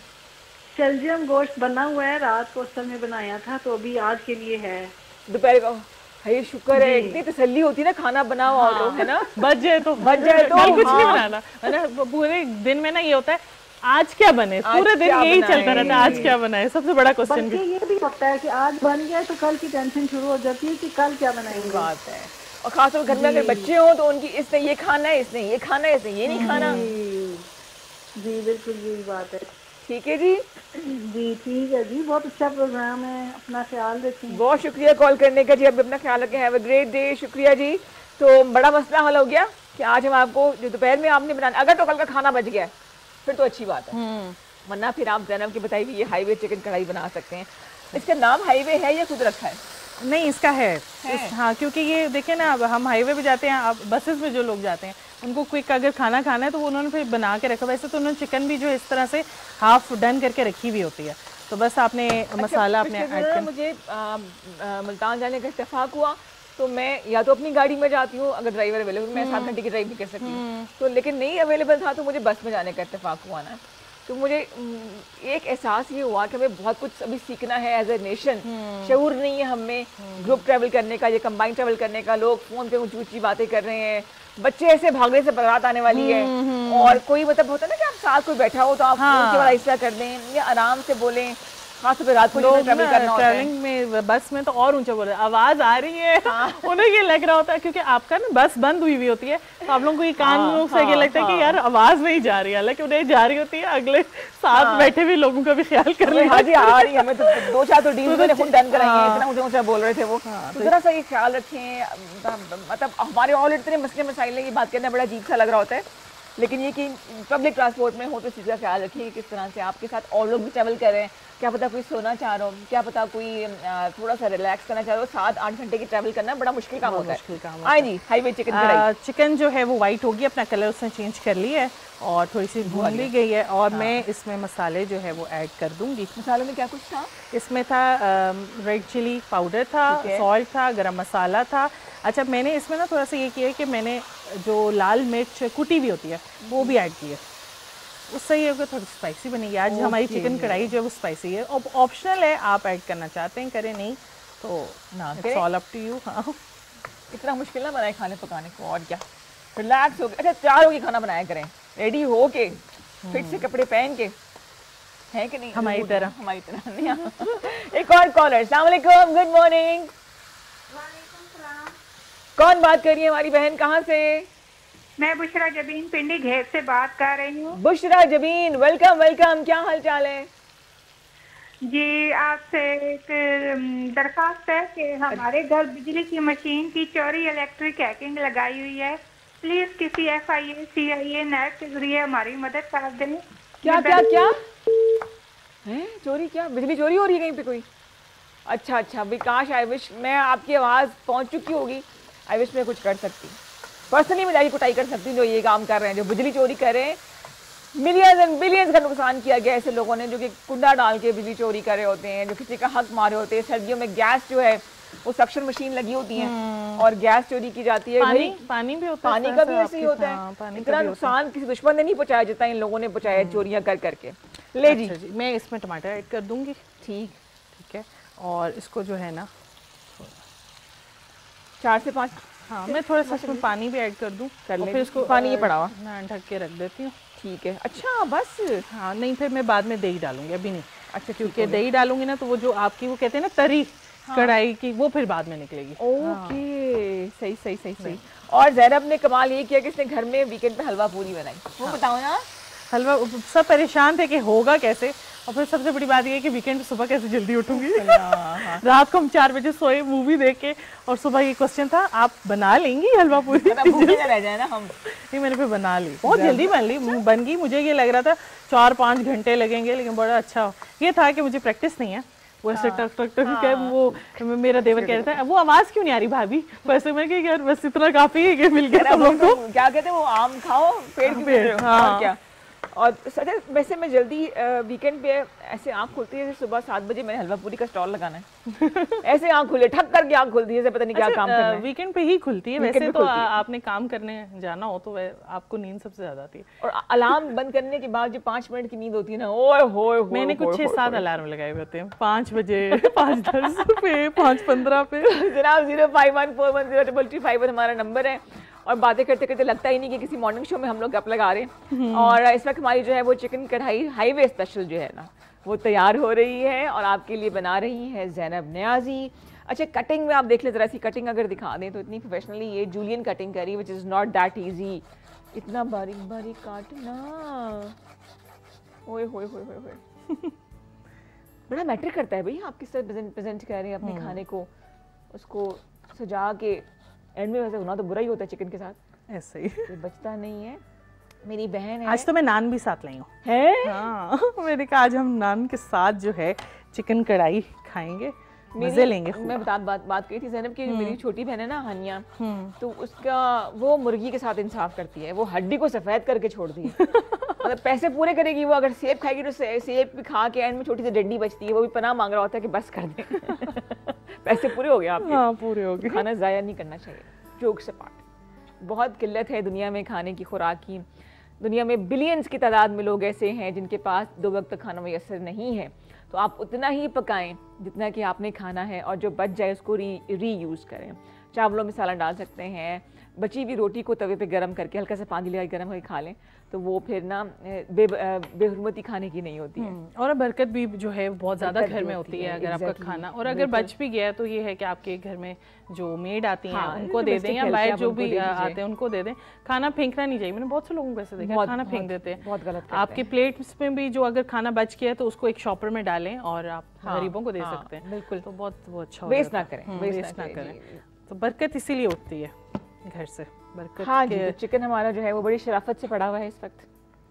शलजम गोश्त बना हुआ है, रात को असल में बनाया था, तो अभी आज के लिए है। दोपहर का? है शुक्र है, जी। इतनी तसल्ली होती है ना खाना बना हुआ हो तो, है ना? बच जाए तो बच जाए तो, कल कुछ नहीं हाँ। बनाना है ना। पूरे दिन में ना ये होता है आज क्या बने, आज पूरे दिन क्या यही बनाए? चलता रहता है, आज क्या बनाए, सबसे बड़ा क्वेश्चन बल्कि भी। ये भी होता है कि आज बन गया तो कल की टेंशन शुरू हो जाती है कि कल क्या बनाएंगे। बात है। और खासतौर पर घर में अगर बच्चे हों तो उनकी, इसने ये खाना है, इसने ये खाना है, इसने ये नहीं खाना। जी जी बिल्कुल यही बात है। ठीक है जी, जी ठीक है जी, बहुत अच्छा प्रोग्राम है, अपना ख्याल रखें। बहुत शुक्रिया कॉल करने का जी। अब अपना ख्याल रखें, हैव अ ग्रेट डे। शुक्रिया जी। तो बड़ा मसला हल हो गया कि आज हम आपको जो दोपहर में आपने बनाना, अगर तो कल का खाना बच गया फिर तो अच्छी बात है, वरना फिर आप जैनब की बताई हुई ये हाईवे चिकन कढ़ाई बना सकते हैं। इसका नाम हाईवे है या खुद रखा है? नहीं, इसका है, है? इस, हाँ, क्योंकि ये देखिए ना, अब हम हाईवे पे जाते हैं, अब बसेस में जो लोग जाते हैं उनको क्विक अगर खाना खाना है तो वो उन्होंने फिर बना के रखा। वैसे तो उन्होंने चिकन भी जो है इस तरह से हाफ डन करके रखी हुई होती है, तो बस आपने मसाला अपने पिछले ऐड दिनों करना। मुझे आ, आ, मुल्तान जाने का इत्तेफाक हुआ, तो मैं या तो अपनी गाड़ी में जाती हूँ, अगर ड्राइवर अवेलेबल, मैं सात घंटे की ड्राइव भी कर सकती हूँ, तो लेकिन नहीं अवेलेबल था तो मुझे बस में जाने का इत्तेफाक हुआ ना, तो मुझे एक एहसास ये हुआ कि हमें बहुत कुछ अभी सीखना है एज ए नेशन। शऊर नहीं है हमें ग्रुप ट्रैवल करने का या कंबाइन ट्रैवल करने का। लोग फोन पे ऊंची ऊंची बातें कर रहे हैं, बच्चे ऐसे भागने से बारात आने वाली है, और कोई मतलब होता है ना कि आप साथ कोई बैठा हो तो आप फोन के वाला हिस्सा कर दें या आराम से बोलें, खासतौर पे रात को लोग ट्रैवल करना होता है। ट्रैवलिंग में बस में तो और ऊंचा बोल रहे हैं, आवाज आ रही है, उन्हें ये लग रहा होता है क्योंकि आपका ना बस बंद हुई हुई होती है, तो आप लोगों को ये कान लोग से ये लगता है कि यार आवाज नहीं जा रही है, हालांकि उन्हें जा रही होती है, अगले साथ बैठे हुए लोगों का भी ख्याल कर हाँ जी, आ रही है, हमें तो दो चार तो डील मैंने खुद डन कराई है, इतना ऊंचा ऊंचा बोल रहे थे वो। तो जरा सा ये ख्याल रखें, मतलब हमारे ऑल इतने मसले मसाइल हैं, ये बात करना बड़ा अजीब सा लग रहा होता है, लेकिन ये कि पब्लिक ट्रांसपोर्ट में हो तो इस चीज़ का ख्याल रखिए किस तरह से आपके साथ और लोग भी ट्रैवल कर रहे हैं। क्या पता कोई सोना चाह रहा हो, क्या पता कोई थोड़ा सा रिलैक्स करना चाह रहा हो, सात आठ घंटे की ट्रैवल करना बड़ा मुश्किल काम होता है। हाँ जी, हाईवे चिकन कढ़ाई। चिकन जो है वो वाइट होगी, अपना कलर उसने चेंज कर लिया है और थोड़ी सी भून ली गई है, और मैं इसमें मसाले जो है वो ऐड कर दूंगी। मसालों में क्या कुछ था? इसमें था रेड चिली पाउडर था, सॉल्ट था, गरम मसाला था। अच्छा, मैंने इसमें ना थोड़ा सा ये किया है कि मैंने जो लाल मिर्च कुटी हुई होती है वो भी ऐड की है, उससे ये होगा थोड़ी स्पाइसी बनेगी। आज हमारी चिकन कढ़ाई जो है वो स्पाइसी है, और ऑप्शनल है, आप ऐड करना चाहते हैं करें, नहीं तो ना it's all up to you. हाँ, इतना मुश्किल ना बनाए खाने पकाने को, और क्या, रिलैक्स हो गए। अच्छा, चार होगी खाना बनाया करें, रेडी हो के, फिट से कपड़े पहन के, है कि नहीं? हमारी तरह हमारी तरह नहीं। एक और कॉलर, अस्सलाम वालेकुम, गुड मॉर्निंग। कौन बात कर रही है हमारी बहन, कहाँ से? मैं बुशरा जबीन पिंडी घेर से बात कर रही हूँ। बुशरा जबीन, वेलकम वेलकम, क्या हाल चाल है? जी आपसे एक अम, दरखास्त है कि हमारे घर बिजली की मशीन की चोरी इलेक्ट्रिक हैकिंग लगाई हुई है। प्लीज किसी F I A C I A net के जरिए हमारी मदद कर दें। क्या ये क्या बैंक- क्या है? चोरी? क्या बिजली चोरी हो रही है कहीं पे कोई? अच्छा अच्छा विकास, आई विश मैं आपकी आवाज़ पहुंच चुकी होगी। आई विश मैं कुछ कर सकती, पर्सनली मैं जाके कुटाई कर सकती हूँ जो ये काम कर रहे हैं, जो बिजली चोरी कर रहे हैं। मिलियंस एंड बिलियंस का नुकसान किया गया ऐसे लोगों ने जो कि कुंडा डाल के बिजली चोरी कर रहे होते हैं, जो किसी का हक मारे होते हैं। सर्दियों में गैस जो है वो सक्शन मशीन लगी होती है और गैस चोरी की जाती है। पानी भाई पानी भी होता है, पानी इस का तरह भी से ऐसे ही आपके- होता हाँ, है। पानी का इतना भी होता है। नुकसान किसी दुश्मन ने नहीं पहुंचाया जितना इन लोगों ने पहुंचाया है चोरियां कर करके। ले जी। अच्छा जी, मैं इसमें टमाटर ऐड कर दूंगी। ठीक, ठीक है, और इसको जो है ना, चार से पाँच हाँ मैं थोड़ा सा इसमें पानी भी ऐड कर दूं कर और ले। फिर इसको पानी ये अ, पड़ा हुआ। मैं ढक के रख देती हूँ। ठीक है। अच्छा बस। हाँ नहीं, फिर मैं बाद में दही डालूंगी, अभी नहीं। अच्छा क्योंकि दही डालूंगी ना तो वो जो आपकी वो कहते हैं ना तरी कढ़ाई की, वो फिर बाद में निकलेगी। ओके सही सही सही सही। और ज़ैनब ने कमाल ये किया कि इसने घर में वीकेंड पे हलवा पूरी बनाई। वो बताओ ना। हलवा, सब परेशान थे कि होगा कैसे, और फिर सबसे बड़ी बात ये है कि वीकेंड पे सुबह कैसे जल्दी उठूंगी। रात को हम चार बजे सोए मूवी देख के, और सुबह ये क्वेश्चन था आप बना लेंगी हलवा पूरी? भूखे ना रह जाए ना हम। नहीं मैंने फिर बना ली, बहुत जल्दी बन ली, बन गई। मुझे ये लग रहा था चार पाँच घंटे लगेंगे, लेकिन बड़ा अच्छा ये था कि मुझे प्रैक्टिस नहीं है। वो ऐसे टक टक टक के वो मेरा देवर कह रहा था वो आवाज क्यों नहीं आ रही भाभी, वैसे मैं कही यार बस इतना काफी है कि मिल गया हम लोग को। क्या कहते हैं वो आम खाओ पेड़ की पेड़। हाँ। और क्या। और सच है, वैसे मैं जल्दी वीकेंड पे ऐसे आँख खुलती है सुबह सात बजे मैंने हलवा पूरी का स्टॉल लगाना है। ऐसे आँख खुले ठक करके आँख खुलती है, जैसे पता नहीं क्या काम करना है। वीकेंड पे ही खुलती है Weekend वैसे पे तो खुलती है। आ- आपने काम करने जाना हो तो वै- आपको नींद सबसे ज्यादा आती है। और अलार्म बंद करने के बाद जो पाँच मिनट की नींद होती है ना, ओए होए होए मैंने कुछ होए, छह होए, सात होए। अलार्म लगाए हुए होते हैं, पाँच बजे पाँच दस पे पाँच पंद्रह पे। जनाब zero five one four one zero double three five one हमारा नंबर है। और बातें करते करते लगता ही नहीं कि किसी मॉर्निंग शो में हम लोग गप लगा रहे हैं। और इस वक्त हमारी जो है वो चिकन कढ़ाई हाईवे स्पेशल जो है ना वो तैयार हो रही है और आपके लिए बना रही है ज़ैनब नियाज़ी। अच्छा कटिंग में आप देख ले जरा सी, कटिंग अगर दिखा दें तो इतनी प्रोफेशनली ये जूलियन कटिंग करी which is not that easy. इतना बारीक बारीक काटना, ओए होए होए होए होए। बड़ा मैटर करता है भाई आप किस तरह प्रेजेंट प्रेजेंट कर रहे हैं अपने खाने को, उसको सजा के। एंड में वैसे होना तो बुरा ही होता है चिकन के साथ, ऐसे ही। कोई बचता नहीं है। मेरी बहन है। आज तो मैं नान भी साथ लाई हूँ। है? हाँ मैंने कहा आज हम नान के साथ जो है चिकन कढ़ाई खाएंगे, मजे लेंगे। मैं बात बात बात कही थी ज़ैनब की, मेरी छोटी बहन है ना हानिया, तो उसका वो मुर्गी के साथ इंसाफ करती है, वो हड्डी को सफेद करके छोड़ती है। मतलब पैसे पूरे करेगी वो, अगर सेब खाएगी तो से, सेब भी खा के एंड में छोटी सी डंडी बचती है, वो भी पनाह मांग रहा होता है कि बस कर दे। पैसे पूरे हो गए आपके। हाँ पूरे हो गए। खाना ज़ाया नहीं करना चाहिए। जोक से पार्ट, बहुत किल्लत है दुनिया में खाने की, खुराक की। दुनिया में बिलियंस की तादाद में लोग ऐसे हैं जिनके पास दो वक्त का खाना मैसर नहीं है। तो आप उतना ही पकाएं जितना कि आपने खाना है, और जो बच जाए उसको री री यूज़ करें। चावलों में सालन डाल सकते हैं, बची हुई रोटी को तवे पे गरम करके हल्का सा पानी लगा गरम करके खा लें, तो वो फिर ना बे बेहुरमती खाने की नहीं होती है। और बरकत भी जो है बहुत ज़्यादा बरकत घर भी में होती होती है है, अगर आपका exactly, खाना, और अगर बच भी गया तो ये है कि आपके घर में जो मेड आती हैं हाँ, उनको दे दें, domestic या help बाहर आप जो उनको भी दे दीजिए। आते हैं उनको दे दें। खाना फेंकना नहीं चाहिए, मैंने बहुत से लोगों को ऐसे देखा बहुत- खाना बहुत- फेंक देते हैं। बहुत गलत करते आपके प्लेट्स में भी जो अगर खाना बच गया है तो उसको एक शॉपर में डालें और आप हाँ, गरीबों को दे हाँ, सकते हैं। बिल्कुल। तो बहुत वो अच्छा वेस्ट ना करें, वेस्ट वेस्ट ना ना करें, करें। तो बरकत इसीलिए उठती है घर से, बरकत हाँ जी, के तो चिकन हमारा जो है वो बड़ी शराफत से पड़ा हुआ है इस वक्त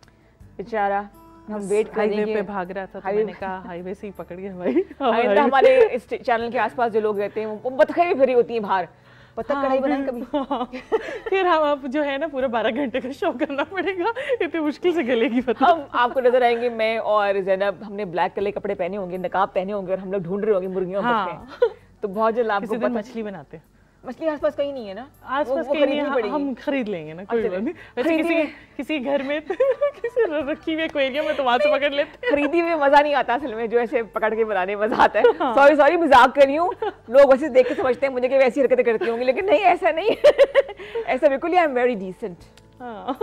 बेचारा। हम बस वेट हाईवे करेंगे पे भाग रहा था तो हाईवे- मैंने कहा हाईवे से ही पकड़ गया भाई। आइंदा हमारे इस चैनल के आसपास जो लोग रहते हैं वो बतखें भी भरी होती हैं बाहर। बतख कढ़ाई बनाई कभी? हाँ, फिर हम अब जो है ना पूरा बारह घंटे का शो करना पड़ेगा, इतनी मुश्किल से गलेगी पता। हम आपको नजर आएंगे, मैं और ज़ैनब, हमने ब्लैक कलर कपड़े पहने होंगे, नकाब पहने होंगे और हम लोग ढूंढ रहे होंगे मुर्गियों हाँ। बतखें। तो बहुत जल्द आपको किसी दिन पता- मछली बनाते हैं मछली आसपास कहीं नहीं है ना, आस वो- पास वो कहीं नहीं, खरीदनी हम- पड़ेगी। हम खरीद लेंगे ना, कोई अच्छा, बात नहीं। वैसे खरीदी किसी हुई- किसी घर में किसी रखी हुई एक्वेरियम में तो वहां से पकड़ लेते खरीदी हुई मजा नहीं आता असल में, जो ऐसे पकड़ के बनाने में मजा आता है। सॉरी सॉरी मजाक कर रही हूँ, लोग वैसे देख के समझते हैं मुझे कि वैसी हरकतें करती होंगी, लेकिन नहीं, ऐसा नहीं। ऐसा बिल्कुल, आई एम वेरी डिसेंट। हाँ।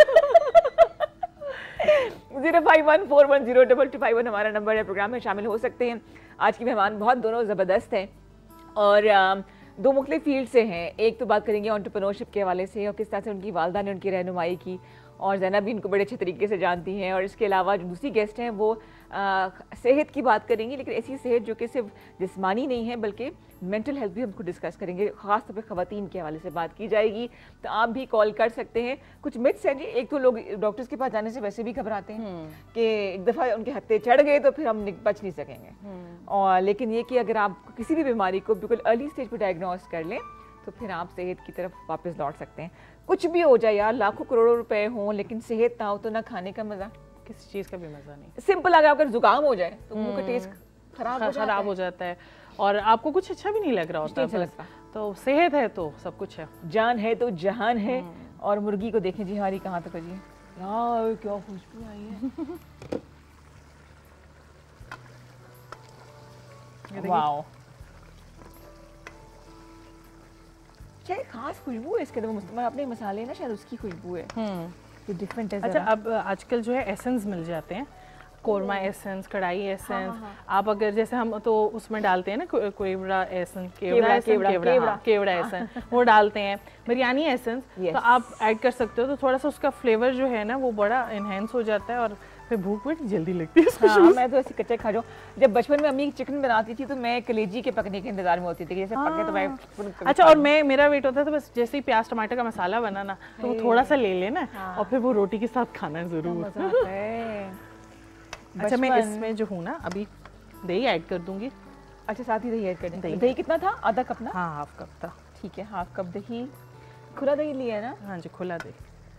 Zero five one four one zero double two five one हमारा नंबर है, प्रोग्राम में शामिल हो सकते हैं। आज की मेहमान बहुत दोनों ज़बरदस्त हैं और अम, दो मुख्तलिफ फील्ड से हैं। एक तो बात करेंगे एंटरप्रेन्योरशिप के हवाले से और किस तरह से उनकी वालदा ने उनकी रहनुमाई की, और ज़ैनब भी इनको बड़े अच्छे तरीके से जानती हैं। और इसके अलावा जो दूसरी गेस्ट हैं वो सेहत की बात करेंगे, लेकिन ऐसी सेहत जो कि सिर्फ जिस्मानी नहीं है बल्कि मेंटल हेल्थ भी हमको डिस्कस करेंगे, ख़ास तौर पे ख़वातीन के हवाले से बात की जाएगी। तो आप भी कॉल कर सकते हैं। कुछ मिथ्स हैं जी, एक तो लोग डॉक्टर्स के पास जाने से वैसे भी घबराते हैं कि एक दफ़ा उनके हत्थे चढ़ गए तो फिर हम बच नहीं सकेंगे, और लेकिन ये कि अगर आप किसी भी बीमारी को बिल्कुल अर्ली स्टेज पर डायग्नोस कर लें तो फिर आप सेहत की तरफ वापस लौट सकते हैं। कुछ भी हो जाए यार, लाखों करोड़ों रुपए हों, लेकिन सेहत ना हो तो ना खाने का मज़ा, किसी चीज़ का भी मज़ा नहीं। सिंपल, अगर आपका जुकाम हो जाए तो मुंह का टेस्ट खराब हो खराब हो जाता है और आपको कुछ अच्छा भी नहीं लग रहा होता है। तो सेहत है तो सब कुछ है, जान है तो जहान है। और मुर्गी को देखें जी, हमारी कहाँ तक जी, यार क्या खुशबू आई है। वाओ, शायद खास खुशबू है इसके, तो अपने मसाले ना शायद उसकी खुशबू है, ये डिफरेंट है। अच्छा, अब आजकल जो है एसेंस मिल जाते हैं, कोरमा एसेंस, कढ़ाई एसेंस। हाँ, हाँ। आप अगर जैसे हम तो उसमें डालते हैं ना केवड़ा एसेंस, केवड़ा केवड़ा केवड़ा केवड़ा एसेंस वो डालते हैं, बिरयानी एसेंस, तो आप ऐड कर सकते हो। तो थोड़ा सा उसका फ्लेवर जो है ना वो बड़ा इनहेंस हो जाता है और फिर भूख बड़ी जल्दी लगती है। हाँ, मैं तो ऐसे कच्चे खा जाऊँ। जब बचपन में अम्मी चिकन बनाती थी तो मैं कलेजी के पकने के इंतजार में होती थी, जैसे पके तो मैं। अच्छा, और मैं मेरा वेट होता था बस जैसे ही प्याज टमाटर का मसाला बनाना तो वो थोड़ा सा ले लेना और फिर वो रोटी के साथ खाना जरूर। अच्छा, मैं इसमें जो हूँ ना अभी दही ऐड कर दूंगी। अच्छा, साथ ही दही ऐड कर दें। दही कितना था? आधा कप ना? हाँ, हाफ कप था। ठीक है, हाफ कप दही। खुला दही लिया है ना? हाँ जी, खुला दही।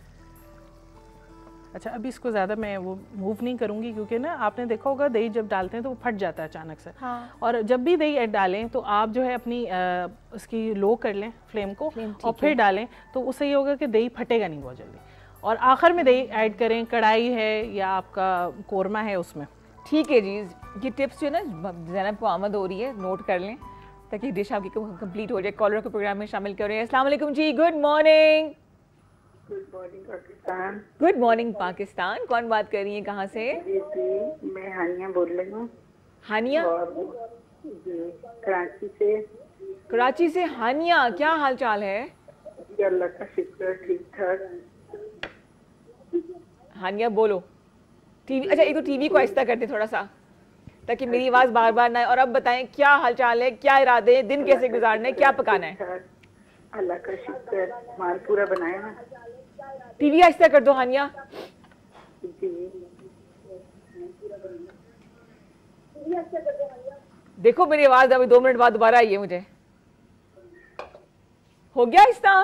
अच्छा, अभी इसको ज़्यादा मैं वो मूव नहीं करूँगी क्योंकि ना आपने देखा होगा दही जब डालते हैं तो वो फट जाता है अचानक से। हाँ। और जब भी दही ऐड डालें तो आप जो है अपनी आ, उसकी लो कर लें फ्लेम को, और फिर डालें तो उससे ये होगा कि दही फटेगा नहीं बहुत जल्दी। और आखिर में दही ऐड करें, कढ़ाई है या आपका कोरमा है उसमें। ठीक है जी, ये टिप्स जो है ना ज़ैनब को आमद हो रही है, नोट कर लें ताकि डिश आपकी कंप्लीट हो जाए। कॉलर को प्रोग्राम में शामिल करें। अस्सलाम वालेकुम जी, good morning. Good morning Pakistan. Good morning Pakistan. कौन बात कर रही है, कहाँ से? जी जी, मैं हानिया बोल रही हूँ। हानिया? जी, कराची से। कराची से हानिया, क्या हाल चाल है? जी अल्लाह का शुक्र, ठीक ठाक। हानिया बोलो। टीवी, अच्छा एक तो टीवी को आहिस्ता कर दे थोड़ा सा ताकि मेरी आवाज बार बार ना आए। और अब बताएं क्या हालचाल है, क्या इरादे हैं, दिन कैसे गुजारने, क्या पकाना है? अल्लाह का शुक्र, माल पूरा बनाया ना। टीवी आहिस्ता कर दो हानिया। देखो मेरी आवाज अभी दो मिनट बाद दोबारा आई है मुझे। हो गया आहिस्ता?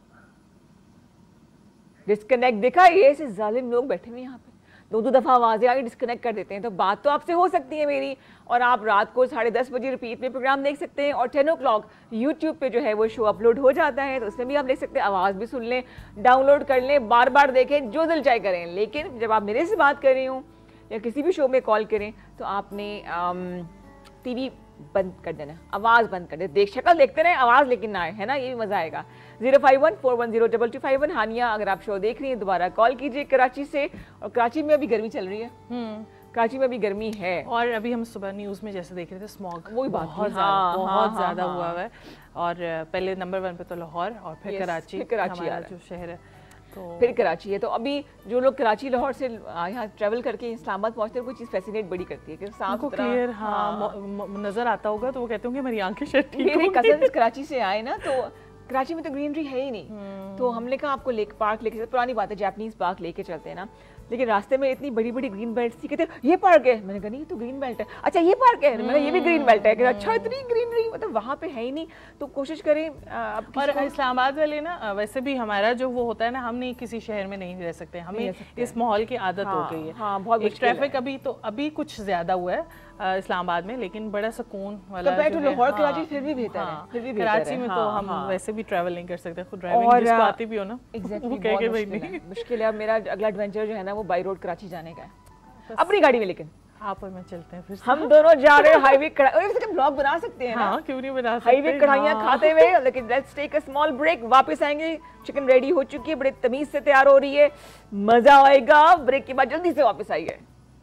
डिस्कनेक्ट, देखा ये ऐसे जालिम लोग बैठे हुए यहाँ पे, दो दो दफ़ा आवाज़ें आगे डिस्कनेक्ट कर देते हैं। तो बात तो आपसे हो सकती है मेरी, और आप रात को साढ़े दस बजे रिपीट में प्रोग्राम देख सकते हैं, और टेन ओ क्लॉक यूट्यूब पे जो है वो शो अपलोड हो जाता है, तो उसमें भी आप देख सकते हैं, आवाज़ भी सुन लें, डाउनलोड कर लें, बार बार देखें, जो दिल चाहे करें। लेकिन जब आप मेरे से बात कर रही हूँ या किसी भी शो में कॉल करें तो आपने टी वी बंद कर देना, आवाज़ बंद कर दे। देख शक्ल देखते रहे, आवाज़ लेकिन ना आए, है ना, ये भी मज़ा आएगा। Zero five one four one zero double two five one. Haniya, अगर आप शो देख रही हैं दोबारा कॉल कीजिए कराची से। और कराची में अभी गर्मी चल रही है, कराची में अभी गर्मी है, और अभी हम सुबह न्यूज़ में जैसे देख रहे थे स्मॉग वही बात बहुत ज़्यादा बहुत ज़्यादा हुआ है। और पहले नंबर वन पे तो लाहौर और फिर कराची, कराची जो शहर है तो फिर कराची है। तो अभी जो लोग कराची लाहौर से यहाँ ट्रैवल करके इस्लामाबाद पहुँचते हैं, कोई चीज़ फैसिनेट बड़ी करती है कि साफ क्लियर हाँ नज़र आता होगा, तो वो कहते होंगे मेरी आंखें शायद ठीक मेरे कजन्स कराची से आए ना, तो कराची में तो ग्रीनरी है ही नहीं, तो हमने कहा आपको लेक पार्क लेके, पुरानी बात है जापानीज पार्क लेके चलते हैं ना, लेकिन रास्ते में इतनी बड़ी बड़ी ग्रीन बेल्ट थी, कहते ये पार्क है, मैंने कहा नहीं ये तो ग्रीन बेल्ट है। अच्छा ये पार्क है, मैंने ये भी ग्रीन बेल्ट है, अच्छा इतनी ग्रीनरी, मतलब वहाँ पे है ही नहीं। तो कोशिश करें। अब और इस्लामाबाद वाले ना वैसे भी हमारा जो वो होता है ना, हम नहीं किसी शहर में नहीं रह सकते, हमें इस माहौल की आदत हो गई है। हाँ, बहुत ट्रैफिक अभी तो अभी कुछ ज्यादा हुआ है इस्लामाबाद में, लेकिन बड़ा सुकून वाला लाहौर कराची फिर भी बेहतर है, फिर भी कराची में तो हम वैसे भी ट्रैवल नहीं कर सकते, खुद ड्राइविंग जिसको आती भी हो ना, वो कह के भाई नहीं मुश्किल है। अब मेरा अगला एडवेंचर जो है ना वो बाई रोड कराची जाने का है, अपनी गाड़ी में, लेकिन आप और मैं चलते हैं फिर हम दोनों जा रहे हैं हाईवे कढ़ाई, ब्लॉग बना सकते हैं ना, हाँ, क्यों नहीं बना सकते, हाईवे कढ़ाइयाँ खाते हुए। लेकिन let's take a small break, वापस आएंगे। चिकन रेडी हो चुकी है, बड़े तमीज से तैयार हो रही है, मजा आएगा। ब्रेक के बाद जल्दी से वापस आइए।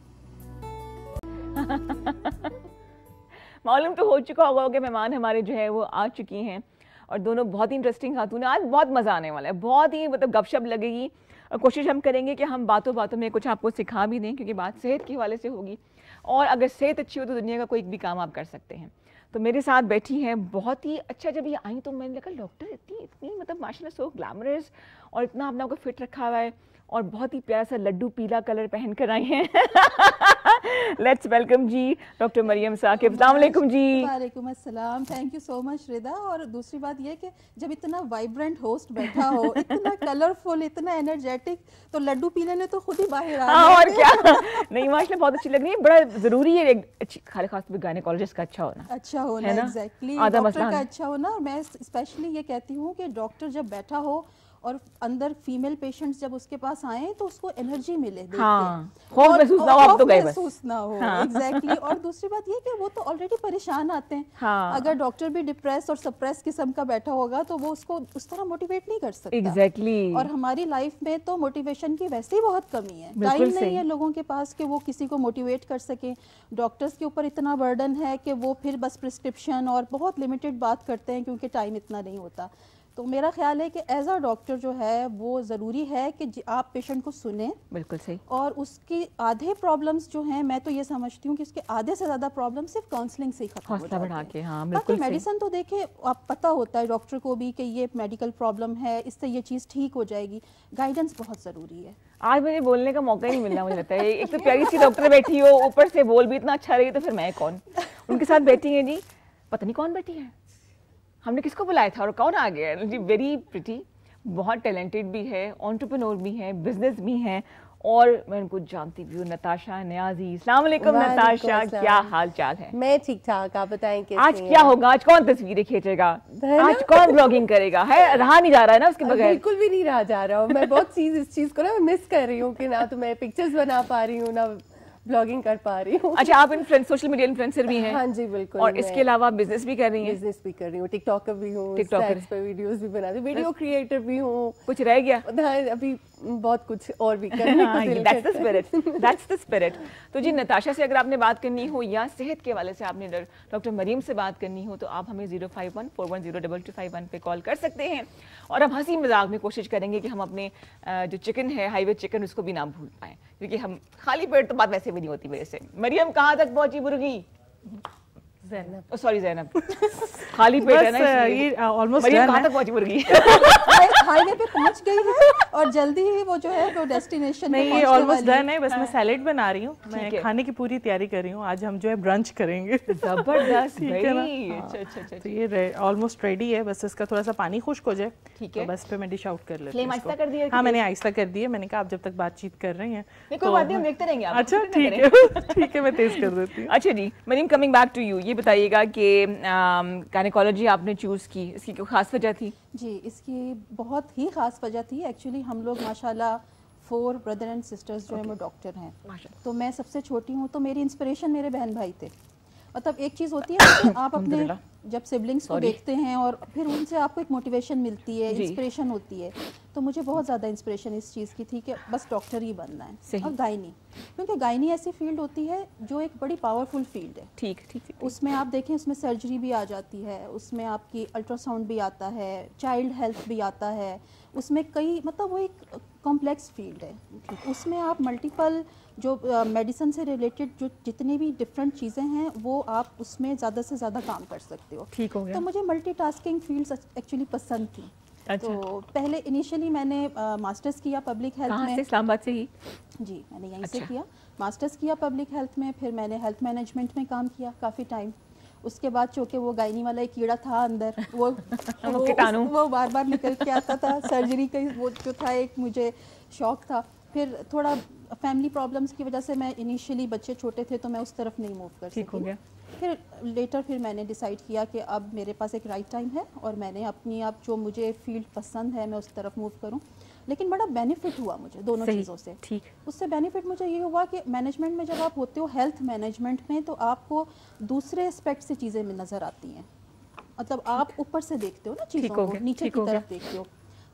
मालूम तो हो चुका होगा कि मेहमान हमारे जो है वो आ चुकी हैं, और दोनों बहुत ही इंटरेस्टिंग खातून हैं। आज बहुत मज़ा आने वाला है, बहुत ही मतलब गपशप लगेगी। और कोशिश हम करेंगे कि हम बातों बातों में कुछ आपको सिखा भी दें, क्योंकि बात सेहत के हवाले से होगी और अगर सेहत अच्छी हो तो दुनिया का कोई भी काम आप कर सकते हैं। तो मेरे साथ बैठी हैं बहुत ही अच्छा, जब ये आई तो मैंने लगा डॉक्टर इतनी इतनी मतलब माशाल्लाह सो ग्लैमरस और इतना अपना को फिट रखा हुआ है और बहुत ही प्यारा सा लड्डू पीला कलर पहन कर आई हैं। लेट्स वेलकम जी डॉक्टर मरियम साकिब। अस्सलाम वालेकुम जी। वालेकुम अस्सलाम। Thank you so much Rida. और दूसरी बात ये कि जब इतना वाइब्रेंट होस्ट बैठा हो, इतना कलरफुल, इतना एनर्जेटिक, तो लड्डू पीने ने तो खुद ही बाहर आ हाँ और क्या। नहीं माशाल्लाह बहुत अच्छी लग रही है। बड़ा जरूरी है एक अच्छी खाली खास तौर पे गायनेकोलॉजिस्ट का अच्छा होना, अच्छा होना, है ना? एग्जैक्टली आधा डॉक्टर मसला का है। अच्छा होना। और मैं स्पेशली ये कहती हूँ कि डॉक्टर जब बैठा हो और अंदर फीमेल पेशेंट्स जब उसके पास आए तो उसको एनर्जी मिले देख हाँ, के। खौफ और- महसूस ना हो, और अब तो गए बस। महसूस ना हो, हाँ। एग्जैक्टली। और दूसरी बात ये कि वो तो ऑलरेडी परेशान आते हैं। हाँ। अगर डॉक्टर भी डिप्रेस और सप्रेस किस्म का बैठा होगा तो वो उसको उस तरह मोटिवेट नहीं कर सकता। एग्जैक्टली। और हमारी लाइफ में तो मोटिवेशन की वैसे ही बहुत कमी है। बिल्कुल टाइम सही। नहीं है लोगों के पास कि वो किसी को मोटिवेट कर सके। डॉक्टर्स के ऊपर इतना बर्डन है कि वो फिर बस प्रिस्क्रिप्शन और बहुत लिमिटेड बात करते हैं क्योंकि टाइम इतना नहीं होता। तो मेरा ख्याल है कि एज अ डॉक्टर जो है वो ज़रूरी है कि ज- आप पेशेंट को सुने बिल्कुल सही। और उसकी आधे प्रॉब्लम्स जो हैं, मैं तो ये समझती हूँ कि उसके आधे से ज़्यादा प्रॉब्लम सिर्फ काउंसलिंग से ही खत्म हो हौसला जाती बढ़ा है। के, हाँ बाकी बिल्कुल सही। मेडिसिन तो देखिए आप पता होता है डॉक्टर को भी कि ये मेडिकल प्रॉब्लम है, इससे ये चीज़ ठीक हो जाएगी। गाइडेंस बहुत ज़रूरी है। आज मुझे बोलने का मौका ही नहीं मिलना, मुझे लगता है। एक तो प्यारी सी डॉक्टर बैठी हो, ऊपर से बोल भी इतना अच्छा रही, तो फिर मैं कौन। उनके साथ बैठी है जी, पता नहीं कौन बैठी है, हमने किसको बुलाया था और कौन आ गया जी। वेरी प्रिटी, बहुत टैलेंटेड भी है, एंटरप्रेन्योर भी है, बिजनेस भी है और मैं उनको जानती भी हूँ, नताशा नियाजी। अस्सलाम वालेकुम नताशा, क्या हाल चाल है? मैं ठीक ठाक, आप बताएं कैसे आज हैं? क्या होगा? आज कौन तस्वीरें खींचेगा? है ना? आज कौन ब्लॉगिंग करेगा? है रहा नहीं जा रहा है ना उसके बगैर। बिल्कुल भी नहीं रहा जा रहा हूँ। मैं बहुत चीज इस चीज को ना मिस कर रही हूँ कि ना तो मैं पिक्चर्स बना पा रही हूँ, ना ब्लॉगिंग कर पा रही हूँ। अच्छा, आप इन्फ्लुएंस सोशल मीडिया इन्फ्लुएंसर भी हैं? हाँ जी बिल्कुल। और इसके अलावा बिजनेस भी कर रही हैं? बिजनेस भी कर रही हूँ, टिकटॉकर भी हूँ, टिकटॉकर। स्नैक्स पे वीडियोस भी बनाती हूँ, वीडियो क्रिएटर भी हूँ। कुछ रह गया? हाँ, अभी बहुत कुछ और भी करने को दिल That's the करता है। spirit. That's the spirit. तो जी नताशा से अगर आपने बात करनी हो या सेहत के हवाले से आपने डॉक्टर मरीम से बात करनी हो तो आप हमें zero five one four one zero double two five one पे कॉल कर सकते हैं। और अब हंसी मजाक में कोशिश करेंगे कि हम अपने अ, जो चिकन है, हाईवे चिकन, उसको भी ना भूल पाएं, क्योंकि हम खाली पेट तो बात वैसे भी नहीं होती मेरे से। मरियम कहाँ तक पहुंची मुर्गी? ज़ैनब। सॉरी जैनब, खाली पेट है ना बस इसलिए। ये ऑलमोस्ट मरियम डन कहाँ है। तक पहुंची मुर्गी? हाईवे पे पहुंच गई है और जल्दी ही वो जो है वो डेस्टिनेशन नहीं, ये ऑलमोस्ट डन है। बस मैं सैलेड बना रही हूँ, ठीक है। मैं खाने की पूरी तैयारी कर रही हूँ। आज हम जो है ब्रंच करेंगे। जबरदस्त ठीक है ना? भाई। हाँ। अच्छा अच्छा अच्छा तो ये ऑलमोस्ट रेडी है, बस इसका थोड़ा सा पानी खुश्क हो जाए ठीक तो है। बस पे मैं डिश आउट कर लेती Flame हूँ आहिस्ता इसको। कर दिया है कि हाँ मैंने आहिस्ता कर दिया। मैंने कहा आप जब तक बातचीत कर रही हैं नहीं कोई बात नहीं, हम देखते रहेंगे। आप अच्छा फिक्र ना ठीक करें। है ठीक है मैं तेज कर देती हूँ। अच्छा जी Mariam, coming back to you, ये बताइएगा कि गायनेकोलॉजी आपने चूज की, इसकी कोई खास वजह थी? जी, इसकी बहुत ही ख़ास वजह थी। एक्चुअली हम लोग माशाल्लाह फोर ब्रदर एंड सिस्टर्स जो है वो डॉक्टर हैं। माशाल्लाह। तो मैं सबसे छोटी हूँ, तो मेरी इंस्पिरेशन मेरे बहन भाई थे। मतलब एक चीज़ होती है कि आप अपने जब सिबलिंग्स को Sorry. देखते हैं और फिर उनसे आपको एक मोटिवेशन मिलती है, जी। इंस्पिरेशन होती है। तो मुझे बहुत ज़्यादा इंस्पिरेशन इस चीज़ की थी कि बस डॉक्टर ही बनना है। सही। और गायनी, क्योंकि गायनी ऐसी फील्ड होती है जो एक बड़ी पावरफुल फील्ड है। ठीक ठीक ठीक। उसमें आप देखें, उसमें सर्जरी भी आ जाती है, उसमें आपकी अल्ट्रासाउंड भी आता है, चाइल्ड हेल्थ भी आता है, उसमें कई मतलब वो एक कॉम्प्लेक्स फील्ड है। उसमें आप मल्टीपल जो मेडिसिन से रिलेटेड जो जितनी भी डिफरेंट चीज़ें हैं वो आप उसमें ज़्यादा से ज़्यादा काम कर सकते हो। ठीक हो गया। तो मुझे मल्टीटास्किंग फील्ड्स एक्चुअली पसंद थी। अच्छा। तो पहले इनिशियली मैंने मास्टर्स किया पब्लिक हेल्थ कहाँ में। से? इस्लामाबाद से ही? जी, मैंने यहीं से अच्छा। किया, मास्टर्स किया पब्लिक हेल्थ में। फिर मैंने हेल्थ मैनेजमेंट में काम किया काफ़ी टाइम। उसके बाद चूँकि वो गायनी वाला एक कीड़ा था अंदर, वो वो, कीटाणु। उस- वो बार बार निकल के आता था। सर्जरी का वो जो था एक मुझे शौक था। फिर थोड़ा फैमिली प्रॉब्लम्स की वजह से मैं इनिशियली, बच्चे छोटे थे तो मैं उस तरफ नहीं मूव कर सकी। ठीक हो गया। फिर लेटर फिर मैंने डिसाइड किया कि अब मेरे पास एक राइट टाइम है और मैंने अपनी आप जो मुझे फील्ड पसंद है मैं उस तरफ मूव करूं। लेकिन बड़ा बेनिफिट हुआ मुझे दोनों सही, चीज़ों से। ठीक। उससे बेनिफिट मुझे ये हुआ कि मैनेजमेंट में जब आप होते हो, हेल्थ मैनेजमेंट में, तो आपको दूसरे एस्पेक्ट से चीज़ें नज़र आती हैं। मतलब आप ऊपर से देखते हो ना ठीक चीज़ों हो को, गया, नीचे ठीक की हो तरफ देखते हो।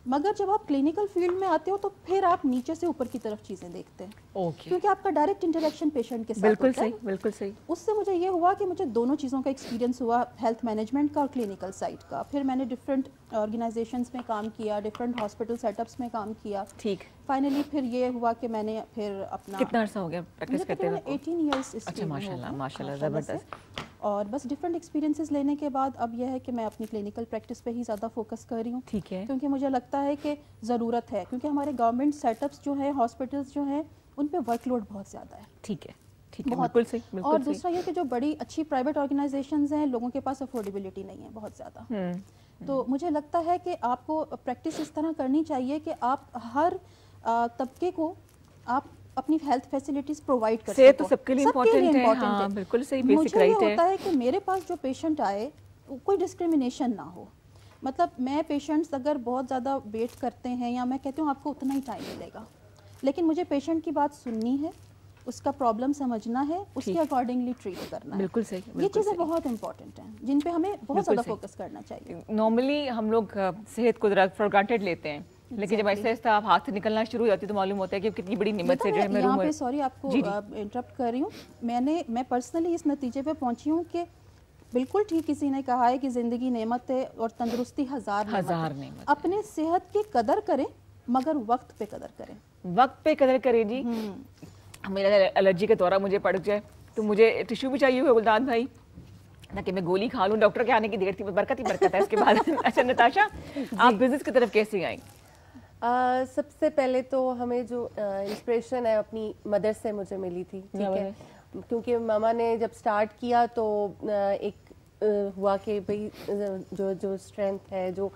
मगर जब आप क्लिनिकल फील्ड में आते हो तो फिर आप नीचे से ऊपर की तरफ चीज़ें देखते हैं, ओके, क्योंकि आपका डायरेक्ट इंटरेक्शन पेशेंट के साथ बिल्कुल होता है। सही, बिल्कुल सही। उससे मुझे ये हुआ कि मुझे दोनों चीज़ों का एक्सपीरियंस हुआ, हेल्थ मैनेजमेंट का और क्लिनिकल साइड का। फिर मैंने डिफरेंट ऑर्गेनाइजेशंस में काम किया, डिफरेंट हॉस्पिटल सेटअप्स में काम किया। ठीक, फाइनली फिर ये हुआ कि मैंने फिर अपना कितना अर्सा हो गया प्रैक्टिस करते हुए? Eighteen years. अच्छा, माशाल्लाह माशाल्लाह, ज़बरदस्त। और बस डिफरेंट एक्सपीरियंसेस लेने के बाद अब यह है कि मैं अपनी क्लिनिकल प्रैक्टिस पे ही ज़्यादा फोकस कर रही हूँ। ठीक है, क्योंकि मुझे लगता है कि ज़रूरत है, क्योंकि हमारे गवर्नमेंट सेटअप्स जो है, हॉस्पिटल्स जो हैं, उन पे वर्कलोड बहुत ज़्यादा है। ठीक है, ठीक है, बहुत। बिल्कुल सही, बिल्कुल और सही। दूसरा ये कि जो बड़ी अच्छी प्राइवेट ऑर्गेनाइजेशंस हैं, लोगों के पास अफोर्डेबिलिटी नहीं है बहुत ज़्यादा। हम्म, तो मुझे लगता है कि आपको प्रैक्टिस इस तरह करनी चाहिए कि आप हर आ, तबके को आप अपनी हेल्थ फैसिलिटीज प्रोवाइड कर सेहत सको। तो सबके लिए सबके इम्पोर्टेंट है, important हाँ, बिल्कुल सही, मुझे बेसिक ये राइट है। होता है कि मेरे पास जो पेशेंट आए कोई डिस्क्रिमिनेशन ना हो। मतलब मैं पेशेंट्स अगर बहुत ज़्यादा वेट करते हैं, या मैं कहती हूँ आपको उतना ही टाइम मिलेगा, लेकिन मुझे पेशेंट की बात सुननी है, उसका प्रॉब्लम समझना है, उसके अकॉर्डिंगली ट्रीट करना है। बिल्कुल सही, ये बिल्कुल चीज़ें सही। बहुत इंपॉर्टेंट हैं, जिन पे हमें बहुत ज़्यादा सही। फोकस करना चाहिए। नॉर्मली हम लोग अ, सेहत को जरा फॉर ग्रांटेड लेते हैं, लेकिन जब ऐसे ऐसा आप हाथ से निकलना शुरू हो जाती है तो मालूम होता है कि कितनी बड़ी निमत से जो है मैं यहाँ रूम पे सॉरी आपको जी, जी। इंटरप्ट कर रही हूँ। मैंने मैं पर्सनली इस नतीजे पे पहुंची हूँ कि बिल्कुल ठीक किसी ने कहा है कि ज़िंदगी नेमत है और तंदुरुस्ती हज़ार नेमत हजार है। नेमत है। अपने सेहत की कदर करें, मगर वक्त पे कदर करें। वक्त पे कदर करें जी। मेरा एलर्जी का दौरा मुझे पड़ जाए तो मुझे टिश्यू भी चाहिए होगा गुलदान भाई, ताकि मैं गोली खा लूँ। डॉक्टर के आने की देर थी, बरकत ही बरकत है इसके बाद। अच्छा नताशा, आप बिजनेस की तरफ कैसे आई? आ, सबसे पहले तो हमें जो इंस्पिरेशन है अपनी मदर से मुझे मिली थी, ठीक है, क्योंकि मामा ने जब स्टार्ट किया तो आ, एक आ, हुआ कि भाई जो जो स्ट्रेंथ है, जो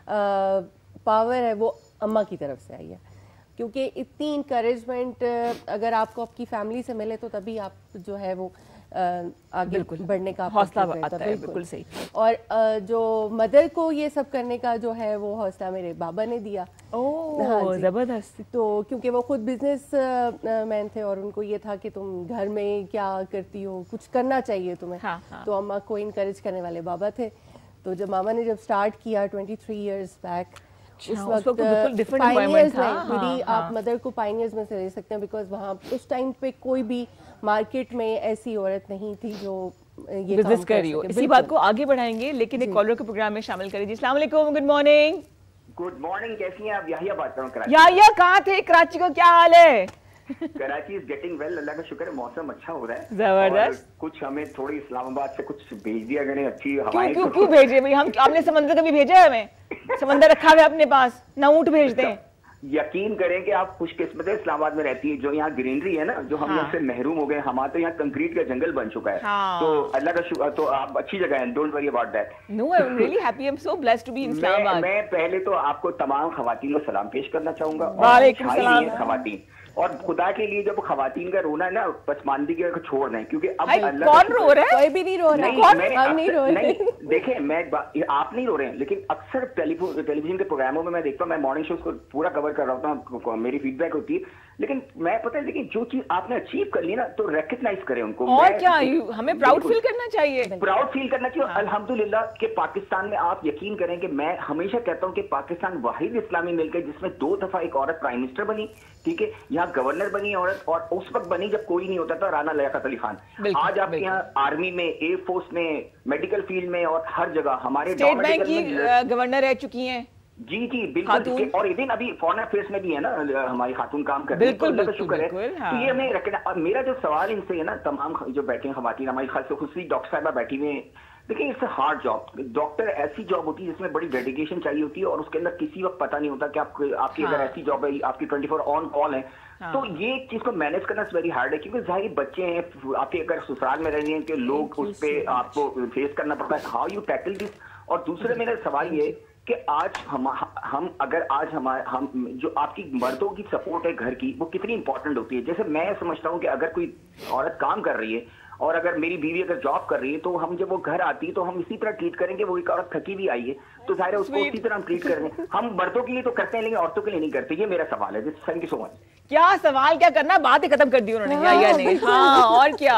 पावर है, वो अम्मा की तरफ से आई है। क्योंकि इतनी इंकरेजमेंट अगर आपको आपकी फैमिली से मिले तो तभी आप जो है वो आ, आगे बढ़ने का हौसला आता है। बिल्कुल सही। और आ, जो मदर को ये सब करने का जो है वो हौसला मेरे बाबा ने दिया। ओह, हाँ जबरदस्त। तो क्योंकि वो खुद बिजनेस मैन थे और उनको ये था कि तुम घर में क्या करती हो, कुछ करना चाहिए तुम्हें। हाँ, हाँ। तो अम्मा को इनकरेज करने वाले बाबा थे। तो जब मामा ने जब स्टार्ट किया ट्वेंटी थ्री इयर्स बैक, उस वक्त पायनियर्स में दीदी आप मदर को पायनियर्स में से ले सकते हैं, बिकॉज वहाँ उस टाइम पे कोई भी मार्केट में ऐसी औरत नहीं थी जो ये बिजनेस कर रही हो। इसी बात को आगे बढ़ाएंगे, लेकिन एक कॉलर को प्रोग्राम में शामिल करें जी। अस्सलाम वालेकुम, गुड मॉर्निंग। गुड मॉर्निंग, कैसी हैं आप? याहिया बात कर रहा हूँ कराची। याहिया, कहाँ थे? कराची को क्या हाल है? कराची इज गेटिंग वेल, अल्लाह का शुक्र है, मौसम अच्छा हो रहा है। जबरदस्त। कुछ हमें थोड़ी इस्लामाबाद से कुछ भेज दिया गए, अच्छी क्यों हवाएं। क्यों क्यों भेजे भाई? हम आपने समंदर कभी भेजा है हमें? समंदर रखा हुआ है अपने पास, ना ऊँट भेज दें। यकीन करें कि आप खुशकिस्मत है इस्लामाबाद में रहती है, जो यहाँ ग्रीनरी है ना, जो हम हाँ। यहाँ से महरूम हो गए। हमारा तो यहाँ कंक्रीट का जंगल बन चुका है। हाँ। तो अल्लाह का शुक्र, तो आप अच्छी जगह हैं, don't worry about that. No, I am really happy, I am so blessed to be in Islamabad. मैं पहले तो आपको तमाम खवातीन को सलाम पेश करना चाहूंगा। वालेकुम सलाम। खवातीन, और खुदा के लिए जब खवातीन का रोना है ना, पसमानदगी को छोड़ दें, क्योंकि अब अल्लाह कौन रो रहा है? कोई भी नहीं रो रहा नहीं, है, मैंने हम नहीं रो रहे। नहीं, देखें, मैं आप नहीं रो रहे हैं, लेकिन अक्सर टेलीविजन के प्रोग्रामों में मैं देखता हूँ, मैं मॉर्निंग शोज को पूरा कवर कर रहा हूँ, मेरी फीडबैक होती है, लेकिन मैं पता है, लेकिन जो चीज आपने अचीव कर ली ना, तो रिकग्नाइज करें उनको। और क्या, हमें प्राउड फील करना चाहिए, प्राउड फील करना चाहिए। अल्हम्दुलिल्लाह कि पाकिस्तान में आप यकीन करें कि मैं हमेशा कहता हूं कि पाकिस्तान वाहिद इस्लामी मिल्क है जिसमें दो दफा एक औरत प्राइम मिनिस्टर बनी, ठीक है, यहाँ गवर्नर बनी औरत, और उस वक्त बनी जब कोई नहीं होता था, राना लियाकत अली खान। आज आपके यहाँ आर्मी में, एयरफोर्स में, मेडिकल फील्ड में और हर जगह हमारे स्टेट बैंक की गवर्नर रह चुकी हैं। जी जी बिल्कुल, और इवन अभी फॉरेन अफेयर्स में भी है ना हमारी खातून काम कर रही है, बिल्कुल, तो शुक्र है। हाँ। तो ये हमें रखना। और मेरा जो सवाल इनसे है ना, तमाम जो बैठे हैं खवातीन, हमारी खास खुद डॉक्टर साहिबा बैठी हुई हैं, देखिए it's a hard job. Doctor ऐसी जॉब होती है जिसमें बड़ी डेडिकेशन चाहिए होती है, और उसके अंदर किसी वक्त पता नहीं होता कि आप, आपकी हाँ। अगर ऐसी जॉब है, आपकी ट्वेंटी फोर ऑन कॉल है, हाँ। तो ये चीज को मैनेज करना वेरी हार्ड है, क्योंकि जाहिर बच्चे हैं, आपके अगर ससुराल में रह रही हैं कि लोग उस पर आपको फेस करना पड़ता है। How you tackle this? और दूसरा मेरा सवाल ये कि आज हम हम अगर आज हमारे हम जो आपकी मर्दों की सपोर्ट है घर की, वो कितनी इंपॉर्टेंट होती है। जैसे मैं समझता हूँ कि अगर कोई औरत काम कर रही है और अगर मेरी बीवी अगर जॉब कर रही है, तो हम जब वो घर आती है तो हम इसी तरह ट्रीट करेंगे। वो एक औरत थकी भी आई है तो जाहिर है उसको उसी तरह हम ट्रीट करेंगे। हम मर्दों के लिए तो करते हैं लेकिन औरतों के लिए नहीं करते। ये मेरा सवाल है। Thank you so much. क्या सवाल क्या करना, बात ही खत्म कर दी उन्होंने। या, या नहीं, हाँ, और क्या।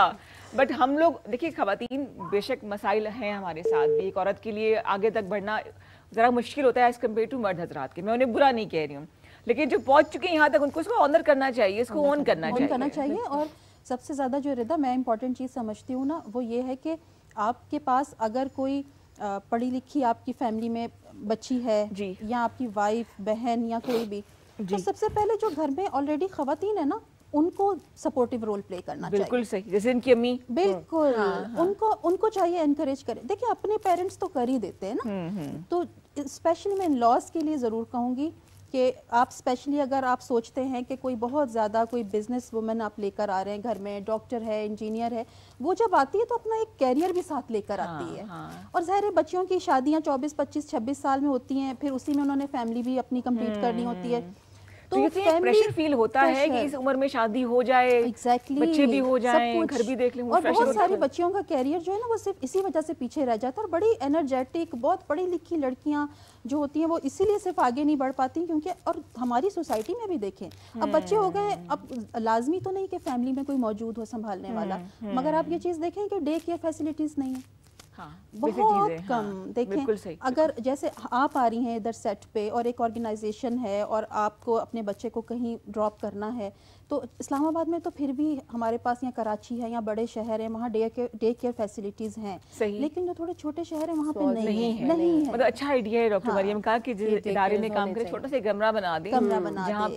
बट हम लोग देखिए, खवातीन बेशक मसाइल हैं हमारे साथ भी, एक औरत के लिए आगे तक बढ़ना ज़रा मुश्किल होता है एज़ कम्पेयर टू मर्द हजरात के। मैं उन्हें बुरा नहीं कह रही हूँ, लेकिन जो पहुँच चुके हैं यहाँ तक उनको उसको ऑनर करना चाहिए, इसको ऑन करना चाहिए करना चाहिए। और सबसे ज़्यादा जो रिदा मैं इंपॉर्टेंट चीज़ समझती हूँ ना, वो ये है कि आपके पास अगर कोई पढ़ी लिखी आपकी फैमिली में बच्ची है जी, या आपकी वाइफ, बहन या कोई भी, तो सबसे पहले जो घर में ऑलरेडी खवातीन है ना, उनको सपोर्टिव रोल प्ले करना चाहिए। बिल्कुल सही, जैसे इनकी अम्मी, बिल्कुल हाँ, हाँ। उनको उनको चाहिए एनकरेज करें। देखिए अपने पेरेंट्स तो कर ही देते हैं ना, तो स्पेशली मैं इन लॉज के लिए ज़रूर कहूँगी कि आप स्पेशली अगर आप सोचते हैं कि कोई बहुत ज़्यादा कोई बिजनेस वुमेन आप लेकर आ रहे हैं घर में, डॉक्टर है, इंजीनियर है, वो जब आती है तो अपना एक कैरियर भी साथ लेकर हाँ, आती है हाँ। और ज़ाहिर है बच्चियों की शादियाँ चौबीस पच्चीस छब्बीस साल में होती हैं, फिर उसी में उन्होंने फैमिली भी अपनी कंप्लीट करनी होती है, तो, तो ये प्रेशर फील होता है कि इस उम्र में शादी हो जाए, exactly, बच्चे भी हो जाएं, घर भी देख लें। और बहुत सारी बच्चियों का कैरियर जो है ना वो सिर्फ इसी वजह से पीछे रह जाता है। और बड़ी एनर्जेटिक, बहुत पढ़ी लिखी लड़कियां जो होती हैं वो इसीलिए सिर्फ आगे नहीं बढ़ पाती क्योंकि, और हमारी सोसाइटी में भी देखें, अब बच्चे हो गए, अब लाजमी तो नहीं कि फैमिली में कोई मौजूद हो संभालने वाला, मगर आप ये चीज़ देखें कि डे केयर फैसिलिटीज़ नहीं है, हाँ, बहुत कम हाँ, देखें। अगर जैसे आप आ रही हैं इधर सेट पे और एक ऑर्गेनाइजेशन है और आपको अपने बच्चे को कहीं ड्रॉप करना है, तो इस्लामाबाद में तो फिर भी हमारे पास यहाँ कराची है या बड़े शहर हैं, वहाँ day care day care facilities हैं, लेकिन जो थोड़े छोटे शहर हैं वहाँ पे नहीं, नहीं है, नहीं है। मतलब अच्छा आइडिया है डॉक्टर मरियम का कि जिस इदारे में काम करे छोटा सा कमरा बना दें, कमरा बना जहाँ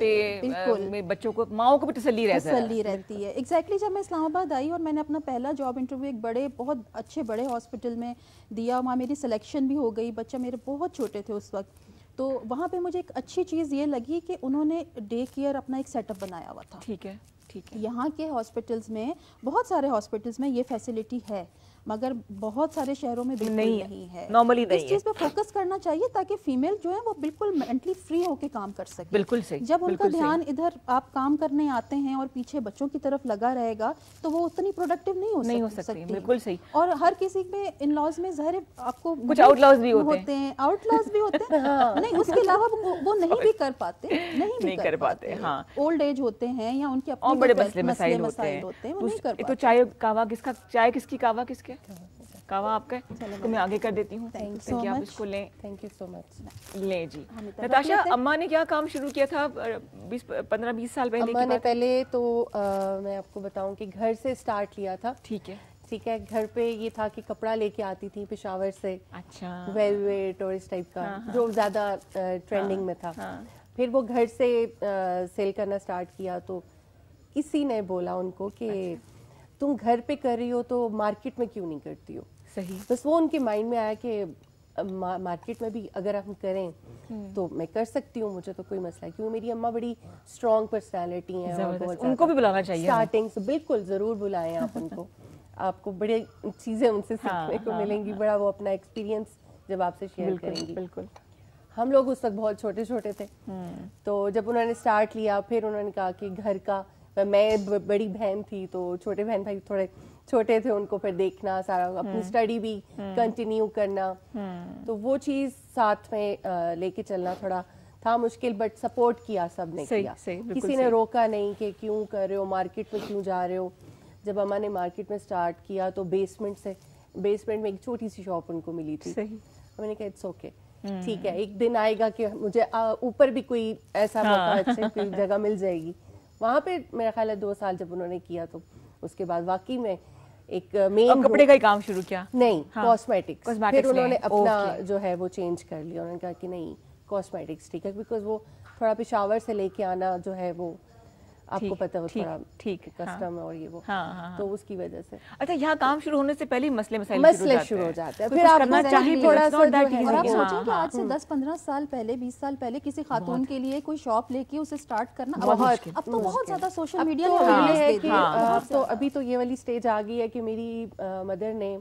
पे बच्चों को, माओ को भी तसल्ली तसल्ली रहती है। एग्जैक्टली जब मैं इस्लामाबाद आई और मैंने अपना पहला जॉब इंटरव्यू एक बड़े बहुत अच्छे बड़े हॉस्पिटल में दिया, वहाँ मेरी सिलेक्शन भी हो गई, बच्चा मेरे बहुत छोटे थे उस वक्त, तो वहाँ पे मुझे एक अच्छी चीज़ ये लगी कि उन्होंने डे केयर अपना एक सेटअप बनाया हुआ था। ठीक है, ठीक है। यहाँ के हॉस्पिटल्स में, बहुत सारे हॉस्पिटल्स में ये फैसिलिटी है, मगर बहुत सारे शहरों में बिल्कुल नहीं, नहीं है, नॉर्मली नहीं है। इस चीज़ पे फोकस करना चाहिए ताकि फीमेल जो है वो बिल्कुल मेंटली फ्री होके काम कर सके। बिल्कुल सही। जब उनका ध्यान इधर आप काम करने आते हैं और पीछे बच्चों की तरफ लगा रहेगा तो वो उतनी प्रोडक्टिव नहीं हो, नहीं हो सकती। बिल्कुल सही। और हर किसी में इन लॉज में ज़ाहिर आपको कुछ आउटलॉज भी होते हैं, आउटलॉज भी होते हैं नहीं, उसके अलावा वो नहीं भी कर पाते, नहीं कर पाते, हाँ, ओल्ड एज होते हैं या उनके अपने बड़े मसले मसाइल होते हैं, वो नहीं कर पाते। तो चाय कावा किसका, चाय किसकी, कावा किसके? कावा आपका है, तो मैं आगे कर देती हूँ ताकि आप इसको लें। Thank you so much. लें जी। नताशा, अम्मा ने क्या काम शुरू किया था बीस पंद्रह बीस साल पहले? अम्मा ने पहले तो आ, मैं आपको बताऊं कि घर से स्टार्ट लिया था। ठीक है, ठीक है। घर पे ये था कि कपड़ा लेके आती थी पेशावर से, अच्छा, वेलवेट और इस टाइप का, हाँ, जो ज्यादा ट्रेंडिंग हाँ, में था। हाँ, फिर वो घर से आ, सेल करना स्टार्ट किया, तो किसी ने बोला उनको कि अच्छा, तुम घर पे कर रही हो तो मार्केट में क्यों नहीं करती हो? सही। बस वो उनके माइंड में आया कि मा, मार्केट में भी अगर हम करें तो मैं कर सकती हूँ, मुझे तो कोई मसला है, क्योंकि मेरी अम्मा बड़ी स्ट्रॉन्ग पर्सनालिटी है और उनको भी बुलाना चाहिए स्टार्टिंग से। बिल्कुल, जरूर बुलाएं आप उनको, आपको बड़ी चीजें उनसे सीखने हाँ, को हाँ, मिलेंगी, हाँ, बड़ा वो अपना एक्सपीरियंस जब आपसे शेयर करेंगी। बिल्कुल। हम लोग उस वक्त बहुत छोटे छोटे थे, तो जब उन्होंने स्टार्ट लिया, फिर उन्होंने कहा कि घर का, मैं बड़ी बहन थी तो छोटे बहन भाई थोड़े छोटे थे, उनको फिर देखना सारा, अपनी स्टडी भी कंटिन्यू करना, तो वो चीज़ साथ में लेके चलना थोड़ा था मुश्किल, बट सपोर्ट किया सबने किया, किसी ने रोका नहीं कि क्यों कर रहे हो, मार्केट में क्यों जा रहे हो। जब अम्मा ने मार्केट में स्टार्ट किया तो बेसमेंट से, बेसमेंट में एक छोटी सी शॉप उनको मिली थी, मैंने कहा इट्स ओके, ठीक है, एक दिन आएगा कि मुझे ऊपर भी कोई ऐसा मौका, अच्छी कोई जगह मिल जाएगी। वहाँ पे मेरा ख्याल है दो साल जब उन्होंने किया, तो उसके बाद वाकई में एक मेन कपड़े का ही काम शुरू किया, नहीं कॉस्मेटिक्स, हाँ, फिर उन्होंने अपना जो है वो चेंज कर लिया, उन्होंने कहा कि नहीं कॉस्मेटिक्स ठीक है, बिकॉज वो थोड़ा पेशावर से लेके आना जो है वो आपको पता है वो थोड़ा ठीक कस्टम और ये वो, हाँ, हाँ, तो उसकी वजह से। अच्छा, यहाँ काम शुरू होने से पहले मसले मसाइल मसले शुरू हो जाते हैं, फिर आप करना चाहिए थोड़ा सा, और आप सोचें कि आज से दस पंद्रह साल पहले, बीस साल पहले किसी खातून के लिए कोई शॉप लेके उसे स्टार्ट करना बहुत, अब तो बहुत ज्यादा सोशल मीडिया है कि अब तो अभी तो ये वाली स्टेज आ गई है कि मेरी मदर ने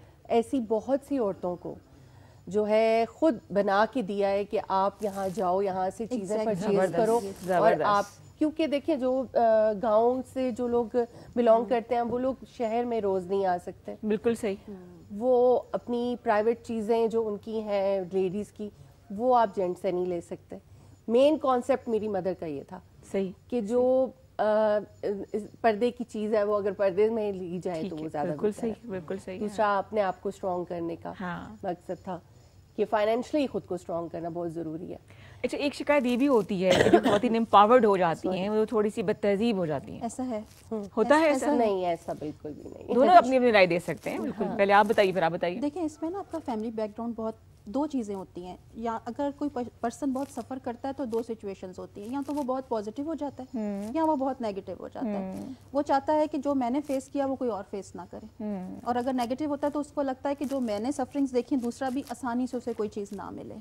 ऐसी बहुत सी औरतों को जो है खुद बना के दिया है कि आप यहाँ जाओ, यहाँ से चीजें परचेज करो, और आप, क्योंकि देखिए जो गांव से जो लोग बिलोंग करते हैं वो लोग शहर में रोज नहीं आ सकते। बिल्कुल सही। वो अपनी प्राइवेट चीजें जो उनकी हैं लेडीज की, वो आप जेंट्स से नहीं ले सकते। मेन कॉन्सेप्ट मेरी मदर का ये था, सही, कि जो पर्दे की चीज है वो, अगर पर्दे में ली जाए तो वो ज्यादा बिल्कुल सही, बिल्कुल सही। दूसरा अपने आप को स्ट्रॉन्ग करने का हाँ। मकसद था कि फाइनेंशियली खुद को स्ट्रॉन्ग करना बहुत जरूरी है। अच्छा, एक शिकायत ये भी होती है कि जो खवातीन एम्पावर्ड हो जाती हैं वो थोड़ी सी बदतहजीब हो जाती हैं। ऐसा है? होता है ऐसा? नहीं, ऐसा बिल्कुल भी नहीं। दोनों अपनी अपनी राय दे सकते हैं। बिल्कुल। पहले आप बताइए, फिर आप बताइए। देखिए, इसमें ना आपका फैमिली बैकग्राउंड बहुत, दो चीज़ें होती हैं। या अगर कोई पर्सन बहुत सफ़र करता है तो दो सिचुएशंस होती हैं, या तो वो बहुत पॉजिटिव हो जाता है या वो बहुत नेगेटिव हो जाता है। वो चाहता है कि जो मैंने फेस किया वो कोई और फेस ना करे, और अगर नेगेटिव होता है तो उसको लगता है कि जो मैंने सफरिंग्स देखी दूसरा भी आसानी से उसे कोई चीज़ ना मिले।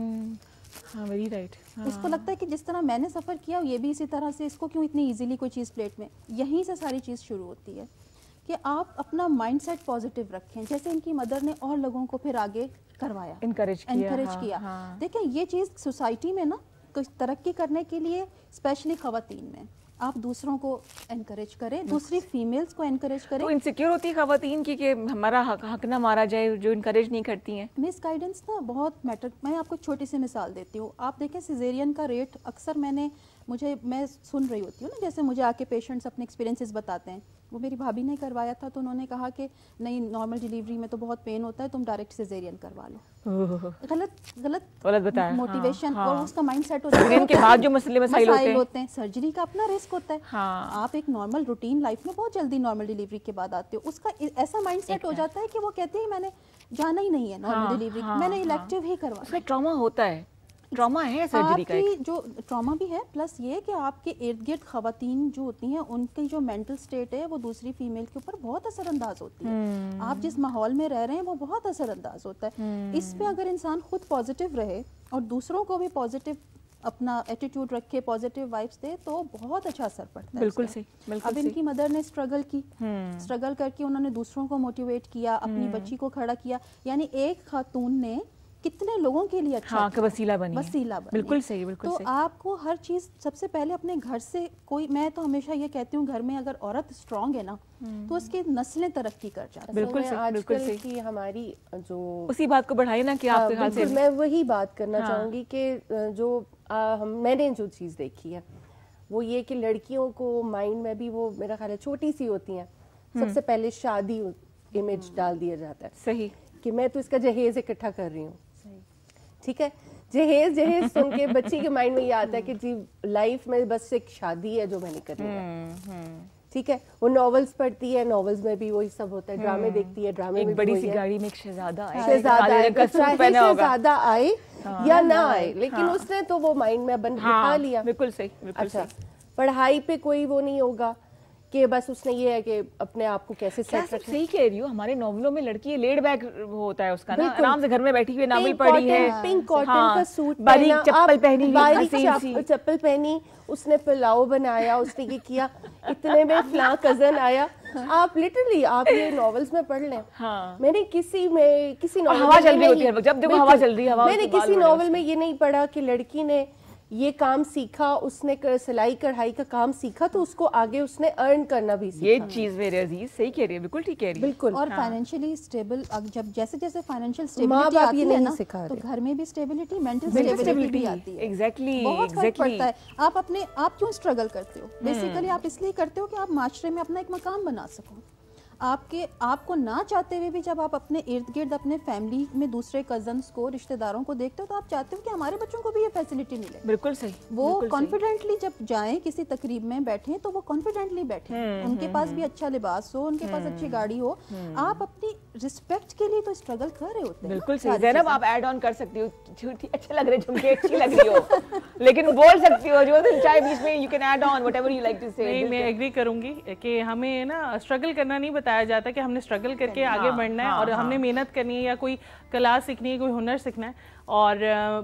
हाँ, वेरी राइट। हाँ। उसको लगता है कि जिस तरह मैंने सफ़र किया ये भी इसी तरह से, इसको क्यों इतनी इजीली कोई चीज़ प्लेट में। यहीं से सारी चीज़ शुरू होती है कि आप अपना माइंडसेट पॉजिटिव रखें। जैसे इनकी मदर ने और लोगों को फिर आगे करवाया, इनकरेज किया, इनकरेज हाँ, किया। हाँ। देखिए, ये चीज़ सोसाइटी में ना कुछ तरक्की करने के लिए, स्पेशली खवातीन में, आप दूसरों को एनकरेज करें, दूसरी फीमेल्स को एनकरेज करें। तो इनसिक्योर होती है खवातीन की कि हमारा हक, हक ना मारा जाए, जो इनकरेज नहीं करती हैं। मिस गाइडेंस ना बहुत मैटर। मैं आपको एक छोटी सी मिसाल देती हूँ। आप देखें, सिजेरियन का रेट अक्सर मैंने मुझे मैं सुन रही होती हूँ ना, जैसे मुझे आके पेशेंट्स अपने एक्सपीरियंसेस बताते हैं। वो मेरी भाभी ने करवाया था तो उन्होंने कहा कि नहीं, नॉर्मल डिलीवरी में तो बहुत पेन होता है, तुम डायरेक्ट सिजेरियन करवा लो। गलत गलत गलत बताया। मोटिवेशन। हाँ, और हाँ। उसका माइंडसेट होता है सिजेरियन के बाद जो मसले मसाइल होते हैं, होते हैं सर्जरी का अपना रिस्क होता है। हाँ। आप एक नॉर्मल रूटीन लाइफ में बहुत जल्दी नॉर्मल डिलीवरी के बाद आते हो, उसका ऐसा माइंडसेट हो जाता है कि वो कहते हैं मैंने जाना ही नहीं है नॉर्मल डिलीवरी, मैंने इलेक्टिव ही करवा। उसमें ट्रॉमा होता है, ट्रॉमा है सर्जरी का एक। जो ट्रॉमा भी है, प्लस ये कि आपके इर्द गिर्द खवातीन जो होती हैं उनकी जो मेंटल स्टेट है वो दूसरी फीमेल के ऊपर बहुत असरअंदाज होती है। आप जिस माहौल में रह रहे हैं वो बहुत असरअंदाज होता है। इस पे अगर इंसान खुद पॉजिटिव रहे और दूसरों को भी पॉजिटिव अपना एटीट्यूड रखे, पॉजिटिव वाइब्स दे, तो बहुत अच्छा असर पड़ता है। बिल्कुल सही, बिल्कुल अब इनकी मदर ने स्ट्रगल की, स्ट्रगल करके उन्होंने दूसरों को मोटिवेट किया, अपनी बच्ची को खड़ा किया। यानी एक खातून ने कितने लोगों के लिए अच्छा, हाँ, का वसीला बनी, वसीला बनी। बिल्कुल सही, बिल्कुल तो सही। आपको हर चीज सबसे पहले अपने घर से, कोई, मैं तो हमेशा ये कहती हूँ, घर में अगर औरत स्ट्रांग है ना तो उसकी नस्लें तरक्की कर जाती है। बिल्कुल सही, बिल्कुल सही। कि हमारी जो उसी बात को बढ़ाइए ना कि आपके ख्याल से। मैं वही बात करना हाँ। चाहूंगी कि जो आ, हम मैंने जो चीज देखी है वो ये कि लड़कियों को माइंड में भी वो मेरा ख्याल है छोटी सी होती हैं, सबसे पहले शादी इमेज डाल दिया जाता है। सही। कि मैं तो इसका जहेज इकट्ठा कर रही हूँ, ठीक है। जहेज जहेज सुन के बच्ची के माइंड में ये आता है कि जी लाइफ में बस एक शादी है जो मैंने करनी है, ठीक है। वो नॉवेल्स पढ़ती है, नॉवेल्स में भी वही सब होता है। ड्रामे देखती है, ड्रामे में एक बड़ी सी गाड़ी में एक शहजादा आए, शहजादा आए, शहजादा आए हाँ, या ना आए, लेकिन हाँ, उसने तो वो माइंड में बन हाँ, बिठा लिया। बिल्कुल सही, बिल्कुल अच्छा, सही। पढ़ाई पे कोई वो नहीं होगा कि बस उसने ये है कि अपने आप को कैसे सेट रखना। सही कह रही हो, हमारे नॉवलों में लड़की लेड बैक होता है उसका ना, आराम से घर में बैठी हुई नावल पढ़ी है, पिंक कॉटन हाँ, का सूट, बारीक चप्पल पहनी, बारीक चप्पल पहनी, उसने पुलाव बनाया, उसने ये किया, इतने में फलां कजन आया। आप लिटरली आप ये नॉवेल्स में पढ़ लें। हाँ। मैंने किसी में किसी नॉवेल हवा चल रही होती है, जब देखो हवा चल रही है, मैंने किसी नॉवेल में ये नहीं पढ़ा कि लड़की ने ये काम सीखा, उसने सिलाई कढ़ाई का काम सीखा तो उसको आगे उसने अर्न करना भी सीखा। ये चीज मेरे अजीज सही कह रही है, बिल्कुल ठीक कह रही है, बिल्कुल। और फाइनेंशियली स्टेबल, जब जैसे जैसे फाइनेंशियल स्टेबिलिटी आती है ना तो घर में भी स्टेबिलिटी, मेंटल स्टेबिलिटी भी आती है। एग्जैक्टली, बहुत फर्क पड़ता है। आप अपने आप क्यों स्ट्रगल करते हो? बेसिकली आप इसलिए करते हो कि आप माशरे में अपना एक मकाम बना सको। आपके आपको ना चाहते हुए भी जब आप अपने इर्द गिर्द अपने फैमिली में दूसरे कजन्स को, रिश्तेदारों को देखते हो तो आप चाहते हो कि हमारे बच्चों को भी ये फैसिलिटी मिले। बिल्कुल सही। वो कॉन्फिडेंटली जब जाएं किसी तकरीब में बैठे तो वो कॉन्फिडेंटली बैठे, उनके पास भी अच्छा लिबास हो, उनके पास अच्छी गाड़ी हो। आप अपनी रिस्पेक्ट के लिए तो स्ट्रगल कर रहे होते हैं। बिल्कुल सही। ज़ैनब, आप ऐड ऑन कर सकती हो, अच्छे लग रहे झुमके, अच्छी लग रही हो, लेकिन बोल सकती हो जो चाहे बीच में, you can add on whatever you like to say. नहीं, मैं एग्री करूंगी कि हमें ना स्ट्रगल करना नहीं बताया जाता कि हमने स्ट्रगल करके आगे हाँ, बढ़ना है हाँ, और हाँ, हमने मेहनत करनी है या कोई कला सीखनी है, कोई हुनर सीखना है, और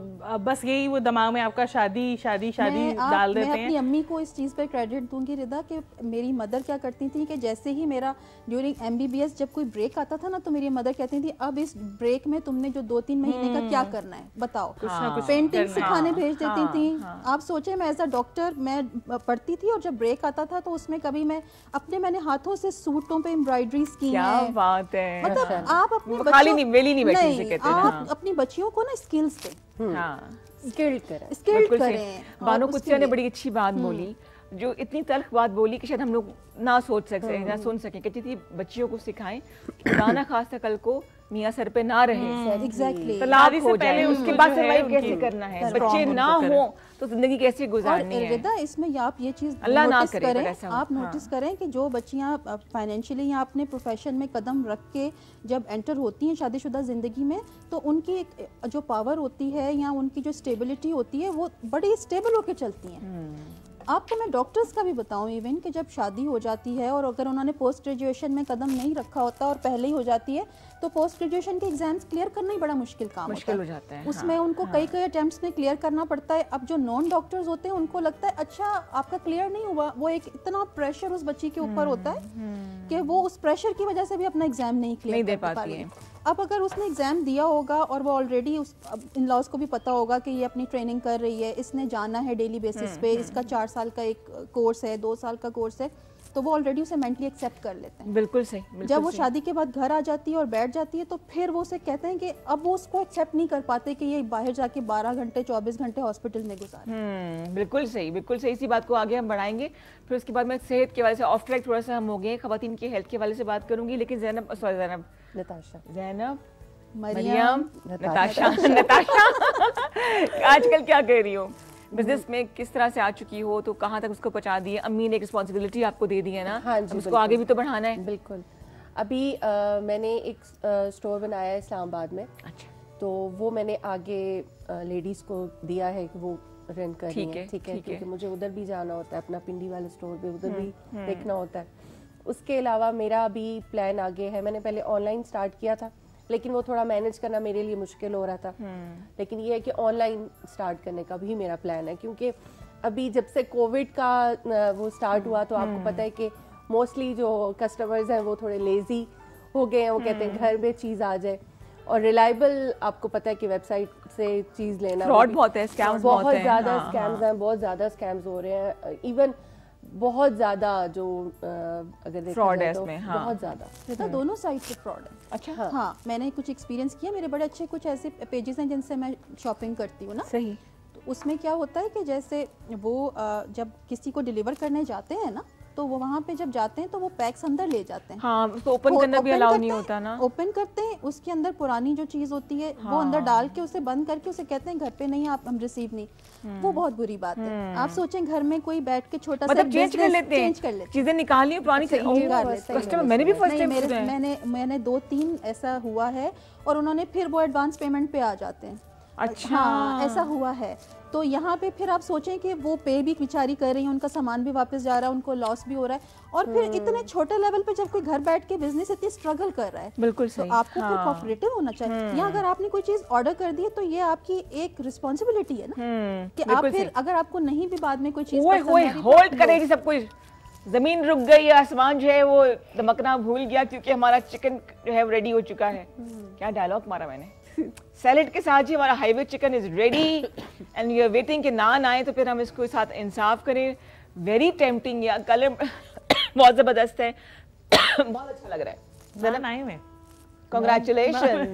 बस यही वो दिमाग में आपका शादी शादी शादी डाल देते हैं। मैं अपनी अम्मी को इस चीज़ पे क्रेडिट दूंगी रिदा कि मेरी मदर क्या करती थी कि जैसे ही मेरा ड्यूरिंग एमबीबीएस जब कोई ब्रेक आता था ना तो मेरी मदर कहती थी अब इस ब्रेक में तुमने जो दो तीन महीने का क्या करना है बताओ। हाँ, पेंटिंग सिखाने भेज देती हाँ, थी। हाँ, आप सोचे मैं एज अ डॉक्टर मैं पढ़ती थी और जब ब्रेक आता था तो उसमें कभी मैं अपने मैंने हाथों से सूटों पे एम्ब्रॉयडरीज की क्या है। बात है। मतलब आप अपने खाली नहीं वेली नहीं बैठी से कहते हैं। आप अपनी बच्चियों को ना स्किल्स दें, हाँ, स्किल्ड करें, स्किल्ड करें। बानो कुत्सिया ने बड़ी अच्छी बात बोली, जो इतनी तल्ख बात बोली कि शायद हम लोग ना सोच सकते ना सुन सकें, कहती थी बच्चियों को सिखाएं खुदा ना खास्ता कल को मियाँ सर पे ना रहे, एग्जैक्टली तलाक हो जाए, पहले उसके उनको बाद जो है सर्वाइव कैसे उनकी करना है, strong बच्चे ना उनको हो तो जिंदगी कैसे गुजारनी है। रिदा इसमें आप ये चीज अल्लाह ना नोटिस करे, पर करें, ऐसा हो। आप नोटिस करें कि जो बच्चियां फाइनेंशियली या अपने प्रोफेशन में कदम रख के जब एंटर होती हैं शादीशुदा ज़िंदगी में, तो उनकी एक जो पावर होती है या उनकी जो स्टेबिलिटी होती है वो बड़ी स्टेबल होकर चलती हैं। आपको मैं डॉक्टर्स का भी बताऊं इवन कि जब शादी हो जाती है और अगर उन्होंने पोस्ट ग्रेजुएशन में कदम नहीं रखा होता और पहले ही हो जाती है तो पोस्ट ग्रेजुएशन के एग्जाम्स क्लियर करना ही बड़ा मुश्किल काम मुश्किल होता हो जाता है, उसमें हाँ, उनको हाँ। कई कई अटेम्प्ट्स में क्लियर करना पड़ता है। अब जो नॉन डॉक्टर्स होते हैं उनको लगता है अच्छा आपका क्लियर नहीं हुआ, वो एक इतना प्रेशर उस बच्ची के ऊपर होता है कि वो उस प्रेशर की वजह से भी अपना एग्जाम नहीं क्लियर नहीं दे कर पाती पाती है। अब अगर उसने एग्जाम दिया होगा और वो ऑलरेडी उस इन लॉज को भी पता होगा कि ये अपनी ट्रेनिंग कर रही है, इसने जाना है डेली बेसिस पे, इसका चार साल का एक कोर्स है, दो साल का कोर्स है, तो वो ऑलरेडी उसे मेंटली एक्सेप्ट कर लेते हैं। बिल्कुल सही, बिल्कुल जब वो सही। शादी के बाद घर आ जाती है और बैठ जाती है तो फिर वो उसे कहते हैं कि अब वो उसको एक्सेप्ट नहीं कर पाते कि ये बाहर जाके बारह घंटे चौबीस घंटे हॉस्पिटल में गुजारे। हम्म, बिल्कुल सही, बिल्कुल सही। इसी बात को आगे हम बढ़ाएंगे, फिर उसके बाद मैं सेहत के वाले से ऑफ ट्रैक थोड़ा सा हम हो गए, खवातीन की हेल्थ के वाले से बात करूंगी, लेकिन जैनब सॉरी जैनब नताशा जैनब मरियम, नताशा नताशा आजकल क्या कर रही हो बिजनेस में, किस तरह से आ चुकी हो, तो कहाँ तक उसको पहुंचा दी है? अम्मी ने एक रिस्पॉन्सिबिलिटी आपको दे दी है ना, हाँ जी, उसको आगे भी तो बढ़ाना है। बिल्कुल। अभी आ, मैंने एक आ, स्टोर बनाया है इस्लामाबाद में, अच्छा, तो वो मैंने आगे लेडीज को दिया है कि वो रन कर रही ठीक है, हैं, ठीक है, ठीक है। क्योंकि मुझे उधर भी जाना होता है, अपना पिंडी वाले स्टोर पे उधर भी देखना होता है। उसके अलावा मेरा अभी प्लान आगे है, मैंने पहले ऑनलाइन स्टार्ट किया था लेकिन वो थोड़ा मैनेज करना मेरे लिए मुश्किल हो रहा था, लेकिन ये है कि ऑनलाइन स्टार्ट करने का भी मेरा प्लान है, क्योंकि अभी जब से कोविड का अ, वो स्टार्ट हुआ तो आपको पता है कि मोस्टली जो कस्टमर्स हैं वो थोड़े लेजी हो गए हैं, वो कहते हैं घर में चीज़ आ जाए, और रिलायबल आपको पता है कि वेबसाइट से चीज़ लेना फ्रॉड बहुत है, स्कैम्स बहुत बहुत हैं, ज़्यादा हाँ, स्कैम्स हैं, बहुत ज़्यादा स्कैम्स हो रहे हैं, इवन बहुत ज़्यादा जो अ, अगर देखा Fraud जाए है तो इसमें, हाँ। बहुत ज़्यादा। रिदा दोनों साइड से फ्रॉड है। अच्छा, हाँ। हाँ, मैंने कुछ एक्सपीरियंस किया, मेरे बड़े अच्छे कुछ ऐसे पेजेस हैं जिनसे मैं शॉपिंग करती हूँ ना, सही, तो उसमें क्या होता है कि जैसे वो अ, जब किसी को डिलीवर करने जाते हैं ना, तो वो वहाँ पे जब जाते हैं तो वो पैक्स अंदर ले जाते हैं। हाँ, उसको ओपन वो करना भी open अलाउ करते नहीं हैं, होता ना। ओपन करते हैं, उसके अंदर पुरानी जो चीज होती है वो हाँ। अंदर डाल के उसे बंद करके उसे कहते हैं घर पे नहीं, आप हम रिसीव नहीं। वो बहुत बुरी बात है। आप सोचें घर में कोई बैठ के छोटा सा मतलब चेंज कर business लेते हैं, चेंज कर लेते हैं। चीजें निकालनी है पुरानी से, चेंज कर लेते हैं। कस्टमर मैंने भी फर्स्ट नहीं, टाइम मेरे सुना है। मैंने मैंने दो तीन ऐसा हुआ है और उन्होंने फिर वो एडवांस पेमेंट पे आ जाते हैं। अच्छा, हाँ, ऐसा हुआ है। तो यहाँ पे फिर आप सोचें कि वो पे भी बेचारी कर रही है, उनका सामान भी वापस जा रहा है, उनको लॉस भी हो रहा है, और फिर इतने छोटे लेवल पे जब कोई घर बैठ के बिजनेस इतनी स्ट्रगल कर रहा है, बिल्कुल तो सही, आपको फिर हाँ। कोऑपरेटिव होना चाहिए। या अगर आपने कोई चीज ऑर्डर कर दी है तो ये आपकी एक रिस्पॉन्सिबिलिटी है ना हम्म, कि आप बिल्कुल फिर सही। अगर आपको नहीं भी बाद में कोई चीज ओए पसंद होए आ रही तो होल्ड लो। करेगी सब कुछ, जमीन रुक गई, आसमान जो है वो दमकना भूल गया क्योंकि हमारा चिकन जो है रेडी हो चुका है। क्या डायलॉग मारा मैंने, सैलेड के साथ ही हमारा highway chicken is ready and you are waiting कि नान आए तो फिर हम इसको साथ इंसाफ करें। वेरी टेम्पटिंग, या कलर बहुत जबरदस्त है, बहुत अच्छा लग रहा है। जरा आए हुए कांग्रेचुलेशन,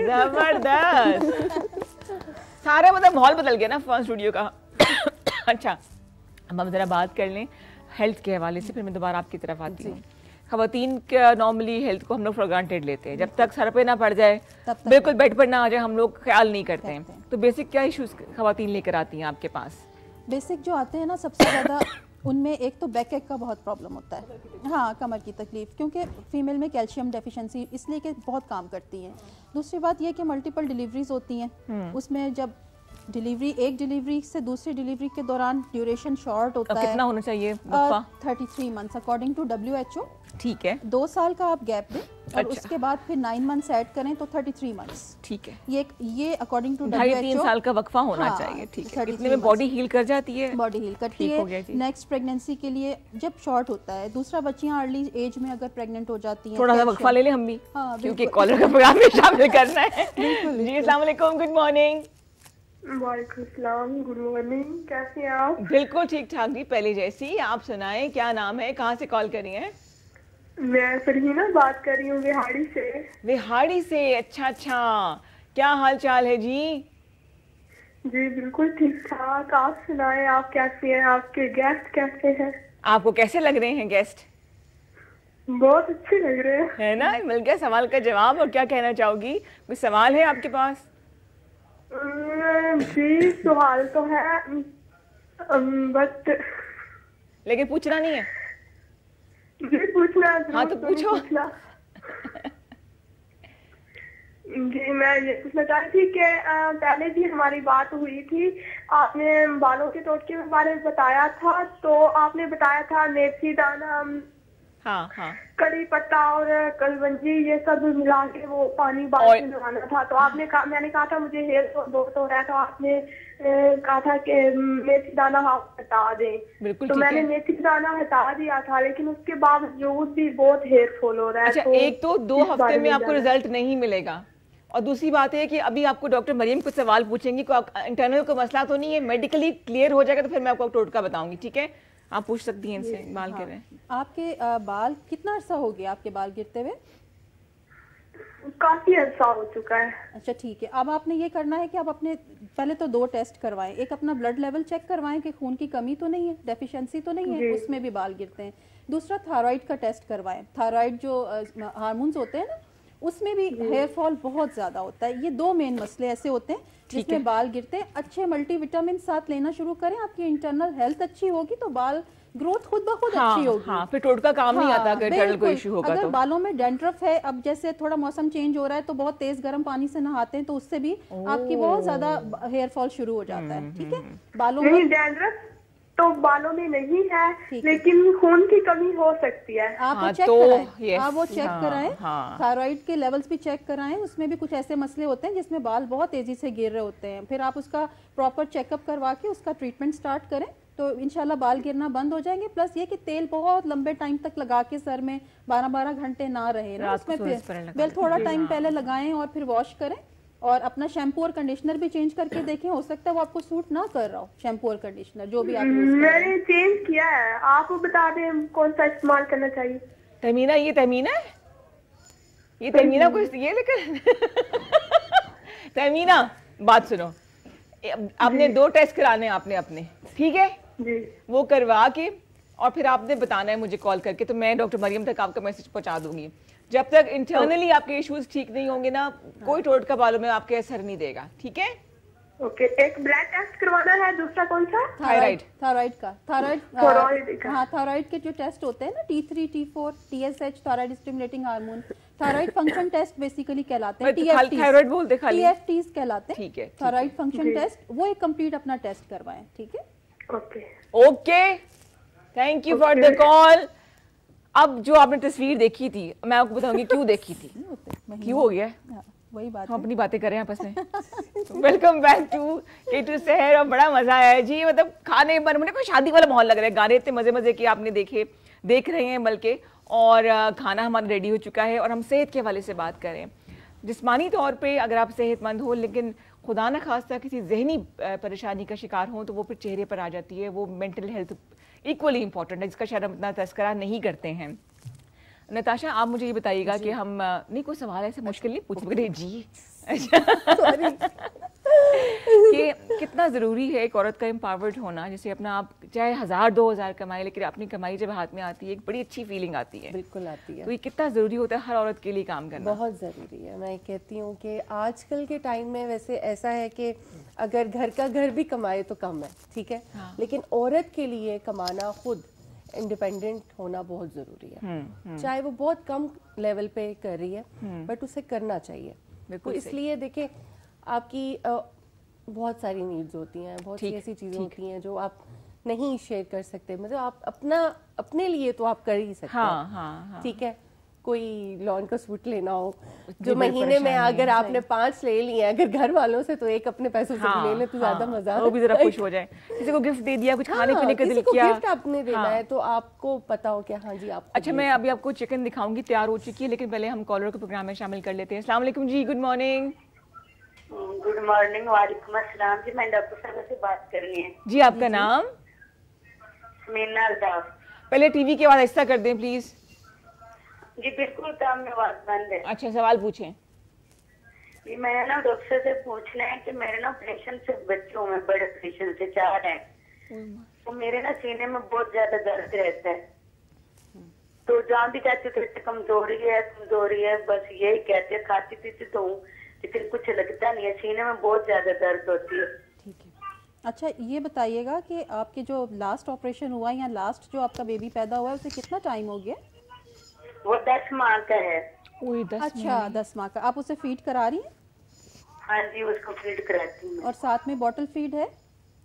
जबरदस्त। सारा मतलब माहौल बदल गया ना फन स्टूडियो का। अच्छा, अब हम जरा बात कर लें हेल्थ के हवाले से, फिर मैं दोबारा आपकी तरफ आती हूँ। खवातीन का नॉर्मली हेल्थ को हम लोग फॉर ग्रांटेड लेते हैं, जब तक सर पे ना पड़ जाए, तब तक बिल्कुल बेड पर ना आ जाए, हम लोग ख्याल नहीं करते हैं। करते हैं। तो बेसिक क्या इश्यूज खवातीन लेकर आती हैं आपके पास? बेसिक जो आते हैं ना, सबसे ज़्यादा उनमें एक तो बैक एक का बहुत प्रॉब्लम होता है। हाँ, कमर की तकलीफ, क्योंकि फीमेल में कैल्शियम डेफिशिएंसी इसलिए कि बहुत काम करती हैं। दूसरी बात यह कि मल्टीपल डिलीवरीज होती हैं, उसमें जब डिलीवरी एक डिलीवरी से दूसरी डिलीवरी के दौरान ड्यूरेशन शॉर्ट होता अब है। कितना होना चाहिए वक्फा? Thirty three months according to W H O. ठीक है, दो साल का आप गैप दें और अच्छा। उसके बाद फिर नाइन मंथ्स ऐड करें तो थर्टी थ्री मंथ्स। ठीक है, ये ये अकॉर्डिंग टू ढाई डब्ल्यू तीन एच ओ साल का वक्फा होना हाँ, चाहिए। ठीक है, thirty-three इतने में बॉडी हील कर जाती है, बॉडी हील करती ठीक हो गया है। जी। नेक्स्ट प्रेगनेंसी के लिए जब शॉर्ट होता है। दूसरा, बच्चियां अर्ली एज में अगर प्रेग्नेंट हो जाती हैं, थोड़ा सा calcium- वक्फा ले लें हम भी, हाँ, क्योंकि बिल्कुल। कॉलर का प्रोग्राम में शामिल करना है। जी, अस्सलाम वालेकुम, गुड मॉर्निंग। वालेकुम सलाम, गुड मॉर्निंग, कैसे हैं आप? बिल्कुल ठीक ठाक जी, पहले जैसी। आप सुनाएं, क्या नाम है, कहाँ से कॉल करी हैं? मैं फरहीना बात कर रही हूँ बिहाड़ी से। बिहाड़ी से, अच्छा अच्छा, क्या हाल चाल है जी? जी बिल्कुल ठीक ठाक, आप सुनाएं, आप कैसे हैं, आपके गेस्ट कैसे हैं? आपको कैसे लग रहे हैं गेस्ट? बहुत अच्छे लग रहे हैं। है ना, मिल गया सवाल का जवाब। और क्या कहना चाहोगी? कोई सवाल है आपके पास? जी सवाल तो है, बट लेकिन पूछना नहीं है। जी पूछना। हाँ तो पूछो। पूछना। जी मैं ये पूछना चाहती थी कि पहले भी हमारी बात हुई थी, आपने बालों के टोटके के बारे में बताया था, तो आपने बताया था मेथी दाना, हाँ हाँ, कड़ी पत्ता और कलवंजी ये सब मिला के वो पानी बाल में लगाना था। तो आपने कहा, मैंने कहा था मुझे हेयर बहुत हो रहा है, तो आपने ए, कहा था कि मेथी दाना आप हटा दें। बिल्कुल तो मैंने मेथी दाना हटा दिया था, लेकिन उसके बावजूद भी बहुत हेयर फॉल हो रहा है। अच्छा, तो एक तो दो हफ्ते में आपको रिजल्ट नहीं मिलेगा, और दूसरी बात है कि अभी आपको डॉक्टर मरियम कुछ सवाल पूछेंगी, कोई इंटरनल को मसला तो नहीं है, मेडिकली क्लियर हो जाएगा तो फिर मैं आपको टोटका बताऊंगी। ठीक है, आप पूछ सकती हैं इनसे। बाल हाँ, गिर रहे हैं आपके आ, बाल कितना अर्सा हो गया आपके बाल गिरते हुए? काफी अर्सा हो चुका है। अच्छा ठीक है, अब आपने ये करना है कि आप अपने पहले तो दो टेस्ट करवाएं। एक अपना ब्लड लेवल चेक करवाएं कि खून की कमी तो नहीं है, डेफिशिएंसी तो नहीं है, उसमें भी बाल गिरते हैं। दूसरा थायराइड का टेस्ट करवाएं। थायराइड जो हार्मोन्स होते हैं ना, उसमें भी हेयर फॉल बहुत ज्यादा होता है। ये दो मेन मसले ऐसे होते हैं जिसमें बाल गिरते हैं। अच्छे मल्टीविटामिन साथ लेना शुरू करें, आपकी इंटरनल हेल्थ अच्छी होगी तो बाल ग्रोथ खुद ब खुद हाँ, अच्छी होगी। हाँ, फिर टोटका काम हाँ, नहीं आता अगर इंटरनल कोई इशू होगा। अगर तो बालों में डेंड्रफ है, अब जैसे थोड़ा मौसम चेंज हो रहा है तो बहुत तेज गर्म पानी से नहाते हैं, तो उससे भी आपकी बहुत ज्यादा हेयर फॉल शुरू हो जाता है। ठीक है, बालों में डेंड्रफ तो बालों में नहीं है, लेकिन खून की कमी हो सकती है। आप हाँ, वो चेक तो, कराएं, आप वो चेक हाँ, कराएं, हाँ। थायराइड के लेवल्स भी चेक कराएं। उसमें भी कुछ ऐसे मसले होते हैं जिसमें बाल बहुत तेजी से गिर रहे होते हैं। फिर आप उसका प्रॉपर चेकअप करवा के उसका ट्रीटमेंट स्टार्ट करें तो इंशाल्लाह बाल गिरना बंद हो जाएंगे। प्लस ये कि तेल बहुत लंबे टाइम तक लगा के सर में बारह बारह घंटे ना रहे ना, उसमें फिर बेल थोड़ा टाइम पहले लगाएं और फिर वॉश करें। और अपना शैम्पू और कंडीशनर भी चेंज करके देखें, हो सकता है वो आपको सूट ना कर रहा हो। शैम्पू और कंडीशनर जो भी आप यूज कर रहे हैं। मैंने चेंज किया है, आप बता दें कौन सा इस्तेमाल करना चाहिए। तमीना, ये तमीना है, ये तमीना को ये लेकर तमीना बात सुनो, आपने दो टेस्ट कराने हैं आपने अपने, ठीक है जी। वो करवा के और फिर आपने बताना है मुझे कॉल करके, तो मैं डॉक्टर मरियम तक आपका मैसेज पहुंचा दूंगी। जब तक इंटरनली आपके इश्यूज ठीक नहीं होंगे ना, कोई टोटका बालों में आपके असर नहीं देगा। ठीक है, ओके। एक ब्लड टेस्ट करवाना है, दूसरा कौन सा? थायराइड। थायराइड का थायराइड थायराइड हाँ, थायराइड के जो टेस्ट होते हैं ना, T three, T four, T S H, thyroid stimulating hormone, thyroid function test basically कहलाते हैं। थायराइड बोलते खाली, टीएफटीज कहलाते हैं। ठीक है, थायराइड फंक्शन टेस्ट, वो एक कंप्लीट अपना टेस्ट करवाएं। ठीक है, okay okay, thank you for the call. अब जो आपने तस्वीर देखी थी, मैं आपको बताऊंगी क्यों देखी थी, क्यों हो गया, वही बात हम अपनी बातें करें आपस में। Welcome back to K two शहर। और बड़ा मजा आया है जी, मतलब खाने पर मुझे कोई शादी वाला माहौल लग रहा है। गाने इतने मजे मजे के आपने देखे, देख रहे हैं बल्कि, और खाना हमारा रेडी हो चुका है। और हम सेहत के हवाले से बात करें। जिस्मानी तौर पे अगर आप सेहतमंद हो, लेकिन खुदा न खास्ता किसी जहनी परेशानी का शिकार हो, तो वो फिर चेहरे पर आ जाती है। वो मेंटल हेल्थ इक्वली इंपॉर्टेंट है, जिसका शायद हम इतना तस्करा नहीं करते हैं। नताशा, आप मुझे ये बताइएगा कि हम नहीं, कोई सवाल ऐसे मुश्किल नहीं पूछ रहे जी कि कितना ज़रूरी है एक औरत का एम्पावर्ड होना, जैसे अपना आप चाहे हज़ार दो हज़ार कमाए, लेकिन अपनी कमाई जब हाथ में आती है एक बड़ी अच्छी फीलिंग आती है। बिल्कुल आती है। तो ये कितना ज़रूरी होता है हर औरत के लिए काम करना? बहुत ज़रूरी है। मैं कहती हूँ कि आजकल के टाइम में वैसे ऐसा है कि अगर घर का घर भी कमाए तो कम है, ठीक है, हाँ। लेकिन औरत के लिए कमाना, खुद इंडिपेंडेंट होना बहुत ज़रूरी है। हुँ, हुँ. चाहे वो बहुत कम लेवल पे कर रही है, बट उसे करना चाहिए। तो इसलिए देखिए, आपकी आ, बहुत सारी नीड्स होती हैं, बहुत सी ऐसी चीज़ें होती हैं जो आप नहीं शेयर कर सकते। मतलब आप अपना अपने लिए तो आप कर ही सकते हैं, हाँ, हाँ, हाँ. ठीक है। कोई लॉन का सूट लेना हो, जो महीने में अगर आपने पांच ले लिए, अगर घर वालों से तो एक अपने पैसों से हाँ, ले ले तो हाँ, ज्यादा मजा, वो भी जरा खुश हो जाए। किसी को गिफ्ट दे दिया, कुछ हाँ, खाने पीने का दिल किया, गिफ्ट आपने देना है तो आपको पता हो कि हाँ जी आप। अच्छा, मैं अभी आपको चिकन दिखाऊंगी, तैयार हो चुकी है, लेकिन पहले हम कॉलर के प्रोग्राम में शामिल कर लेते हैं। अस्सलाम वालेकुम जी, गुड मॉर्निंग। गुड मॉर्निंग, वालेकुम अस्सलाम जी। मैं डॉक्टर साहब से बात करनी है जी। आपका नाम? मीना अल्ताफ। पहले टीवी की आवाज आहिस्ता कर दें प्लीज। जी बिल्कुल, काम में आवाज बंद है। अच्छा, सवाल पूछें। जी मैं ना डॉक्टर से पूछना है कि मेरे ना ऑपरेशन से बच्चों में बड़े ऑपरेशन से चार है, तो मेरे ना सीने में बहुत ज्यादा दर्द रहता है, तो जहाँ भी जाती हूँ तो कमजोरी है कमजोरी है, बस यही कहते हैं। खाती पीती तो हूँ लेकिन कुछ लगता नहीं है, सीने में बहुत ज्यादा दर्द होती है। ठीक है, अच्छा ये बताइएगा कि आपके जो लास्ट ऑपरेशन हुआ या लास्ट जो आपका बेबी पैदा हुआ है उसे कितना टाइम हो गया? वो दस माह का है। दस अच्छा दस माह का। आप उसे फीड करा रही हैं? हाँ जी, उसको फीड कराती हूँ। और साथ में बॉटल फीड है?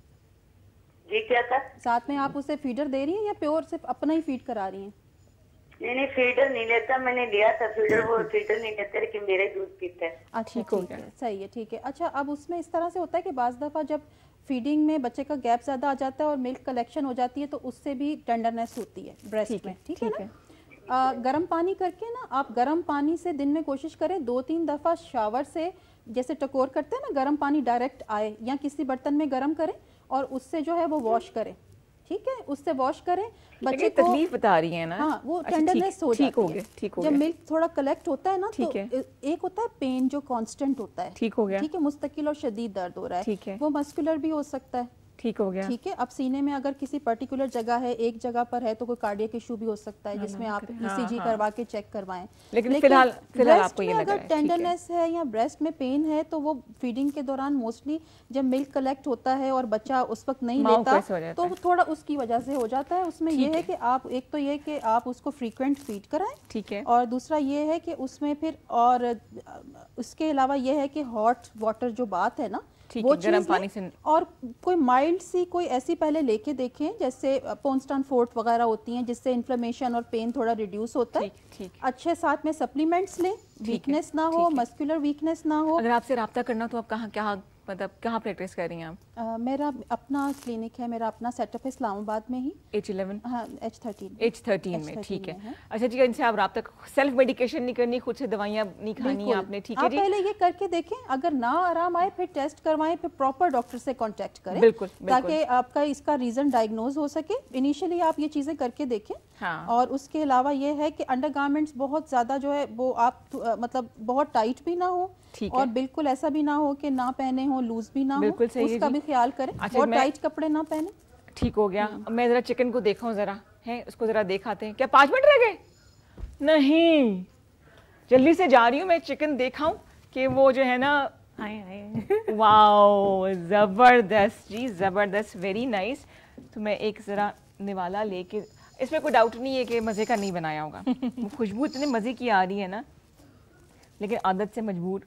जी क्या था? साथ में आप उसे फीडर दे रही हैं या प्योर सिर्फ अपना ही फीड करा रही हैं? नहीं नहीं, फीडर नहीं लेता, मैंने लिया था फीडर, वो फीडर नहीं लेता लेकिन मेरे दूध पीता है। अच्छा ठीक है, सही है, ठीक है। अच्छा अब उसमें इस तरह से होता है कि बाज़ दफ़ा जब फीडिंग में बच्चे का गैप ज़्यादा आ जाता है और मिल्क कलेक्शन हो जाती है तो उससे भी टेंडरनेस होती है ब्रेस्ट में, ठीक है ना? आ, गर्म पानी करके ना आप गर्म पानी से दिन में कोशिश करें दो तीन दफ़ा शावर से जैसे टकोर करते हैं ना, गर्म पानी डायरेक्ट आए या किसी बर्तन में गर्म करें और उससे जो है वो वॉश करें, ठीक है? उससे वॉश करें। बच्चे को तकलीफ बता रही है ना? हाँ, वो अच्छा, टेंडरनेस हो ठीक हो जाती गया, है। ठीक हो जब गया। मिल्क थोड़ा कलेक्ट होता है ना ठीक तो है। एक होता है पेन जो कांस्टेंट होता है, ठीक हो गया। ठीक है, मुस्तकिल और शदीद दर्द हो रहा है, ठीक है। वो मस्कुलर भी हो सकता है, ठीक हो गया। ठीक है। अब सीने में अगर किसी पर्टिकुलर जगह है, एक जगह पर है तो कोई कार्डियक इशू भी हो सकता है जिसमें आप ईसीजी हाँ, करवा के चेक करवाएं। लेकिन फिलहाल फिलहाल आपको ये लग रहा अगर है टेंडरनेस है या ब्रेस्ट में पेन है तो वो फीडिंग के दौरान मोस्टली जब मिल्क कलेक्ट होता है और बच्चा उस वक्त नहीं माउथ लेता कैसे हो जाता तो है? थोड़ा उसकी वजह से हो जाता है। उसमें ये है कि आप एक तो ये कि आप उसको फ्रीक्वेंट फीड कराएं, ठीक है, और दूसरा ये है कि उसमें फिर और उसके अलावा ये है कि हॉट वाटर जो बात है ना वो गर्म चीज़ पानी लें से, और कोई माइल्ड सी कोई ऐसी पहले लेके देखें जैसे पोन्स्टान फोर्ट वगैरह होती हैं जिससे इन्फ्लेमेशन और पेन थोड़ा रिड्यूस होता है। ठीक, अच्छे साथ में सप्लीमेंट्स लें, वीकनेस ना हो, मस्कुलर वीकनेस ना हो। अगर आपसे रब्ता करना तो आप कहाँ क्या मतलब कहाँ प्रैक्टिस कर रही हैं आप? आ, मेरा अपना क्लिनिक है, मेरा अपना सेटअप है इस्लामाबाद में ही, एच इलेवन हाँ एच थर्टीन एच थर्टीन में, ठीक है। अच्छा जी, इनसे आप रब्ता, सेल्फ मेडिकेशन नहीं करनी, खुद से दवाइयाँ नहीं खानी आपने, ठीक है आप जी? पहले ये करके देखें, अगर ना आराम आए फिर टेस्ट करवाएं, फिर प्रॉपर डॉक्टर से कांटेक्ट करें, बिल्कुल, ताकि आपका इसका रीजन डायग्नोज हो सके। इनिशियली आप ये चीजें करके देखें। हाँ। और उसके अलावा ये है कि अंडरगारमेंट्स बहुत ज्यादा जो है वो आप आ, मतलब बहुत टाइट भी ना हो और बिल्कुल ऐसा भी ना हो कि ना पहने हो, लूज भी ना हो, उसका भी ख्याल करें। अच्छा, और टाइट कपड़े ना पहने। ठीक हो गया। मैं जरा चिकन को देखा हूँ, जरा है उसको जरा देखाते हैं। क्या पाँच मिनट रह गए? नहीं, जल्दी से जा रही हूँ मैं, चिकन देखाऊं कि वो जो है ना, वाओ जबरदस्त जी, जबरदस्त, वेरी नाइस। तो मैं एक जरा निवाला लेके, इसमें कोई डाउट नहीं है कि मजे का नहीं बनाया होगा। वो खुशबू इतने मजे की आ रही है ना, लेकिन आदत से मजबूर।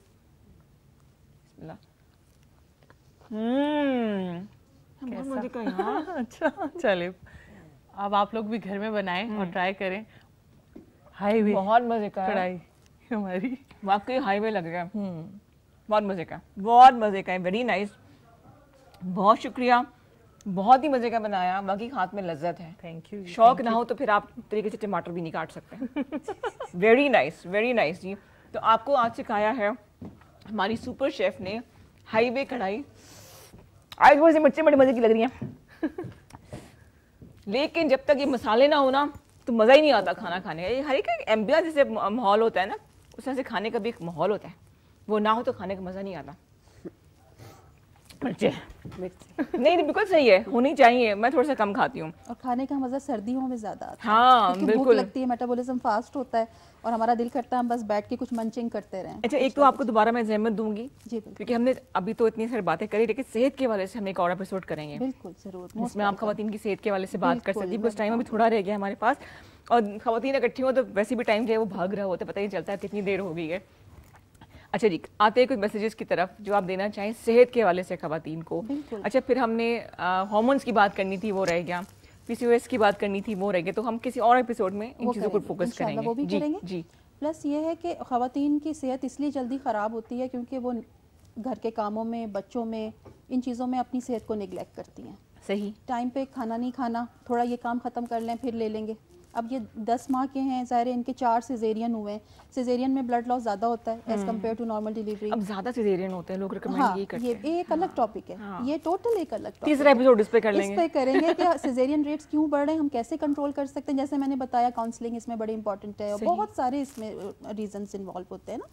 हम्म, मजे का यार। अच्छा चलिए, अब आप लोग भी घर में बनाएं और ट्राई करें। हाईवे बहुत मजे का कढ़ाई हमारी, वाकई हाईवे लग गया। बहुत मजे का, बहुत मजे का है, वेरी नाइस, बहुत शुक्रिया, बहुत ही मजे का बनाया, बाकी हाथ में लज्जत है। Thank you. शौक ना हो तो फिर आप तरीके से टमाटर भी नहीं काट सकते। वेरी नाइस, वेरी नाइस जी। तो आपको आज सिखाया है हमारी सुपर शेफ ने हाईवे कढ़ाई। आज वो बच्चे बड़े मजे की लग रही हैं, लेकिन जब तक ये मसाले ना हो ना तो मजा ही नहीं आता खाना खाने का। हर एक एम्बियंस जैसे माहौल होता है ना, उस तरह से खाने का भी एक माहौल होता है, वो ना हो तो खाने का मजा नहीं आता। मिर्ची नहीं नहीं बिल्कुल सही है, होनी चाहिए। मैं थोड़ा सा कम खाती हूँ और खाने का मजा सर्दियों में ज्यादा आता है। हाँ क्योंकि बिल्कुल भूख लगती है, मेटाबॉलिज्म फास्ट होता है और हमारा दिल करता है हम बस बैठ के कुछ मंचिंग करते रहें। अच्छा, एक तो आपको दोबारा मैं ज़हमत दूंगी जी, क्योंकि हमने अभी तो इतनी सारी बातें करी, लेकिन सेहत के वाले से हम एक और एपिसोड करेंगे। बिल्कुल जरूर, जिसमें आप खवातीन की सेहत के वाले से बात कर सकती है। उस टाइम अभी थोड़ा रह गया हमारे पास, और खवातीन इकट्ठी हो तो वैसे भी टाइम जो है वो भाग रहा होता है, पता ही चलता है कितनी देर हो गई है। अच्छा जी, आते हैं कुछ मैसेजेस की तरफ जो आप देना चाहें सेहत के हवाले से खवातीन को। अच्छा, फिर हमने हार्मोन्स की बात करनी थी, वो रह गया, पीसीओएस की बात करनी थी, वो रह गया। तो हम किसी और एपिसोड में इन चीज़ों को फोकस करेंगे, वो भी जी, करेंगे। जी। प्लस ये है कि खवातीन की सेहत इसलिए जल्दी ख़राब होती है क्योंकि वो घर के कामों में, बच्चों में, इन चीज़ों में अपनी सेहत को निगलेक्ट करती हैं। सही टाइम पे खाना नहीं खाना, थोड़ा ये काम ख़त्म कर लें फिर ले लेंगे। अब ये दस माह के हैं, ज़ाहिर है इनके चार सिजेरियन हुए हैं। सिजेरियन में ब्लड लॉस ज़्यादा होता है as compare to normal delivery. अब ज़्यादा सिजेरियन होते हैं, लोग रिकमेंड हाँ, ये करते ये हैं। एक अलग टॉपिक है, हाँ। ये टोटल एक अलग टॉपिक। तीसरा एपिसोड इस पे कर लेंगे, इस पे करेंगे कि सिजेरियन रेट्स क्यों बढ़ रहे हैं, हम कैसे कंट्रोल कर सकते हैं। जैसे मैंने बताया काउंसलिंग इसमें बड़ी इंपॉर्टेंट है और बहुत सारे इसमें रीजंस इन्वॉल्व होते हैं ना।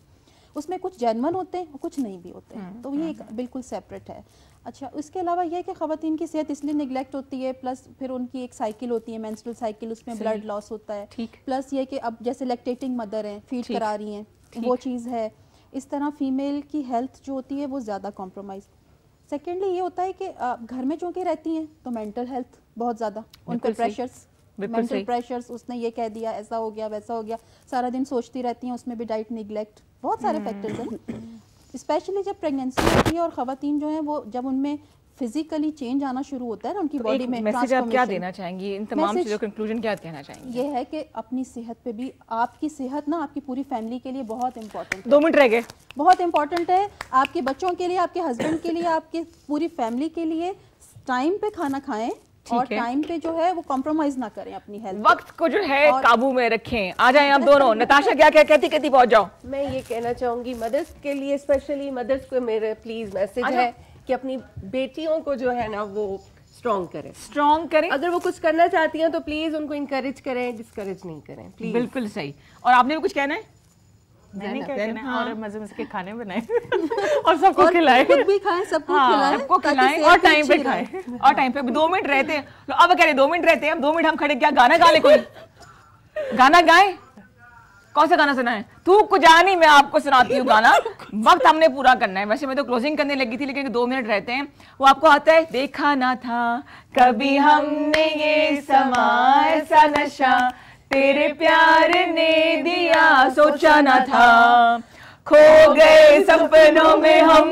उसमें कुछ जेन्युइन होते हैं और कुछ नहीं भी होते हैं, तो ये एक बिल्कुल सेपरेट है। अच्छा, इसके अलावा यह है कि ख़वातीन की सेहत इसलिए निगलेक्ट होती है, प्लस फिर उनकी एक साइकिल होती है, मेंस्ट्रुअल साइकिल, उसमें ब्लड लॉस होता है, प्लस ये कि अब जैसे लैक्टेटिंग मदर हैं, फीड करा रही हैं, वो चीज़ है। इस तरह फीमेल की हेल्थ जो होती है वो ज़्यादा कॉम्प्रोमाइज़। सेकेंडली ये होता है कि घर में चूँकि रहती हैं तो मेंटल हेल्थ बहुत ज़्यादा, उन पर प्रेशर्स, मेंटल प्रेशर्स, उसने ये कह दिया, ऐसा हो गया, वैसा हो गया, सारा दिन सोचती रहती हैं, उसमें भी डाइट निगलेक्ट, बहुत सारे फैक्टर्स हैं। स्पेशली जब प्रेगनेंसी होती है और ख़वातीन जो हैं वो जब उनमें फिजिकली चेंज आना शुरू होता है ना उनकी बॉडी में, मैसेज आप क्या देना चाहेंगी, इन तमाम चीज़ों का कंक्लूजन क्या कहना चाहेंगी? ये है कि अपनी सेहत पे भी, आपकी सेहत ना आपकी पूरी फैमिली के लिए बहुत इंपॉर्टेंट है। दो मिनट रह गए। बहुत इंपॉर्टेंट है आपके बच्चों के लिए, आपके हस्बैंड के लिए, आपके पूरी फैमिली के लिए। टाइम पे खाना खाएं और टाइम पे जो है वो कॉम्प्रोमाइज ना करें अपनी हेल्थ, वक्त को जो है काबू में रखें। आ जाएं आप दोनों। नताशा क्या क्या कहती कहती पहुंच जाओ। मैं ये कहना चाहूंगी मदर्स के लिए, स्पेशली मदर्स को मेरे प्लीज मैसेज है कि अपनी बेटियों को जो है ना वो स्ट्रॉन्ग करें, स्ट्रॉन्ग करें। अगर वो कुछ करना चाहती हैं तो प्लीज उनको इंकरेज करें, डिस्करेज नहीं करें प्लीज। बिल्कुल सही। और आपने भी कुछ कहना है? मैंने क्या कहना है, और मजे मजे के खाने बनाएं और सबको खिलाएं, खुद भी खाएं, सबको खिलाएं, सबको खिलाएं और टाइम पे खाएं और टाइम पे। दो मिनट रहते हैं, अब कह रहे दो मिनट रहते हैं, अब दो मिनट हम खड़े क्या गाना गा ले, कोई गाना गाएं। कौन सा गाना सुना है? तू कुछ जानी, मैं आपको सुनाती हूँ गाना। वक्त हमने पूरा करना है। वैसे मैं तो क्लोजिंग करने लगी थी, लेकिन दो मिनट रहते हैं। वो आपको आता है? देखा ना था कभी हमने ये समा ऐसा नशा, तेरे प्यार ने दिया सोचा ना था, खो गए सपनों में हम,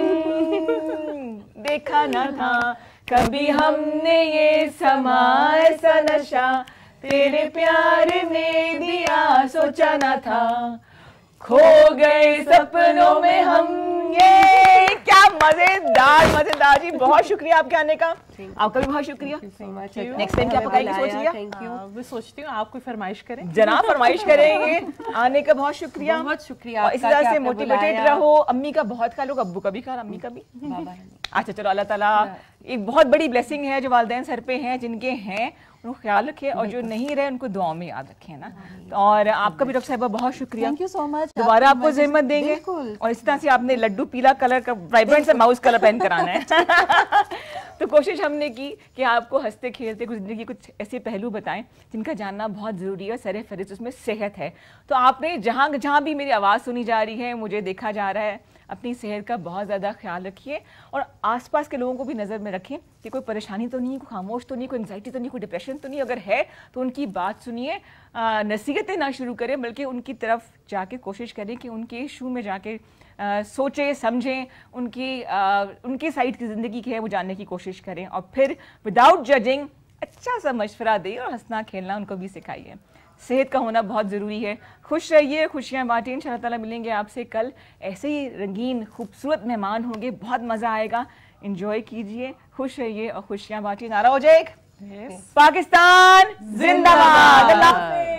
देखा ना था कभी हमने ये समा ऐसा नशा, तेरे प्यार ने दिया सोचा ना था, खो गए सपनों में हम। ये क्या मजेदार मजेदार जी, बहुत शुक्रिया आपके आने का। आपका भी बहुत शुक्रिया। नेक्स्ट टाइम क्या पकाएंगे सोच लिया? Thank you. मैं सोचती हूँ आप कोई फरमाइश करें। जनाब फरमाइश करेंगे। आने का बहुत शुक्रिया। बहुत शुक्रिया। इसी तरह से मोटिवेटेड रहो। अम्मी का बहुत ख्याल होगा, अब्बू का भी ख्याल, अम्मी का भी। अच्छा चलो, अल्लाह ताला एक बहुत बड़ी ब्लेसिंग है जो वालिदैन सर पे हैं, जिनके हैं उनको ख्याल रखे, और जो नहीं रहे उनको दुआओं में याद रखें ना। और आपका भी डॉक्टर साहिबा बहुत शुक्रिया, थैंक यू सो मच। दोबारा आपको ज़िम्मत देंगे। और इसी तरह से आपने लड्डू पीला कलर का वाइब्रेंट से माउस कलर पहन कराना है। तो कोशिश हमने की कि आपको हंसते खेलते कुछ जिंदगी कुछ ऐसे पहलू बताएं जिनका जानना बहुत ज़रूरी है। सर फहरिस्त उसमें सेहत है। तो आपने जहाँ जहाँ भी मेरी आवाज़ सुनी जा रही है, मुझे देखा जा रहा है, अपनी सेहत का बहुत ज़्यादा ख्याल रखिए और आसपास के लोगों को भी नज़र में रखें कि कोई परेशानी तो नहीं, कोई खामोश तो नहीं, कोई एंग्जाइटी तो नहीं, कोई डिप्रेशन तो नहीं। अगर है तो उनकी बात सुनिए, नसीहतें ना शुरू करें, बल्कि उनकी तरफ जाके कोशिश करें कि उनके शू में जाके सोचें, समझें, उनकी आ, उनकी साइड की ज़िंदगी की है वो जानने की कोशिश करें, और फिर विदाउट जजिंग अच्छा सा मशवरा दें और हंसना खेलना उनको भी सिखाइए। सेहत का होना बहुत ज़रूरी है। खुश रहिए, खुशियाँ बांटिए। इंशाअल्लाह ताला मिलेंगे आपसे कल। ऐसे ही रंगीन खूबसूरत मेहमान होंगे, बहुत मज़ा आएगा। इंजॉय कीजिए, खुश रहिए और खुशियाँ बांटिए। नारा हो जाए, पाकिस्तान जिंदाबाद। अल्लाह हाफ़िज़।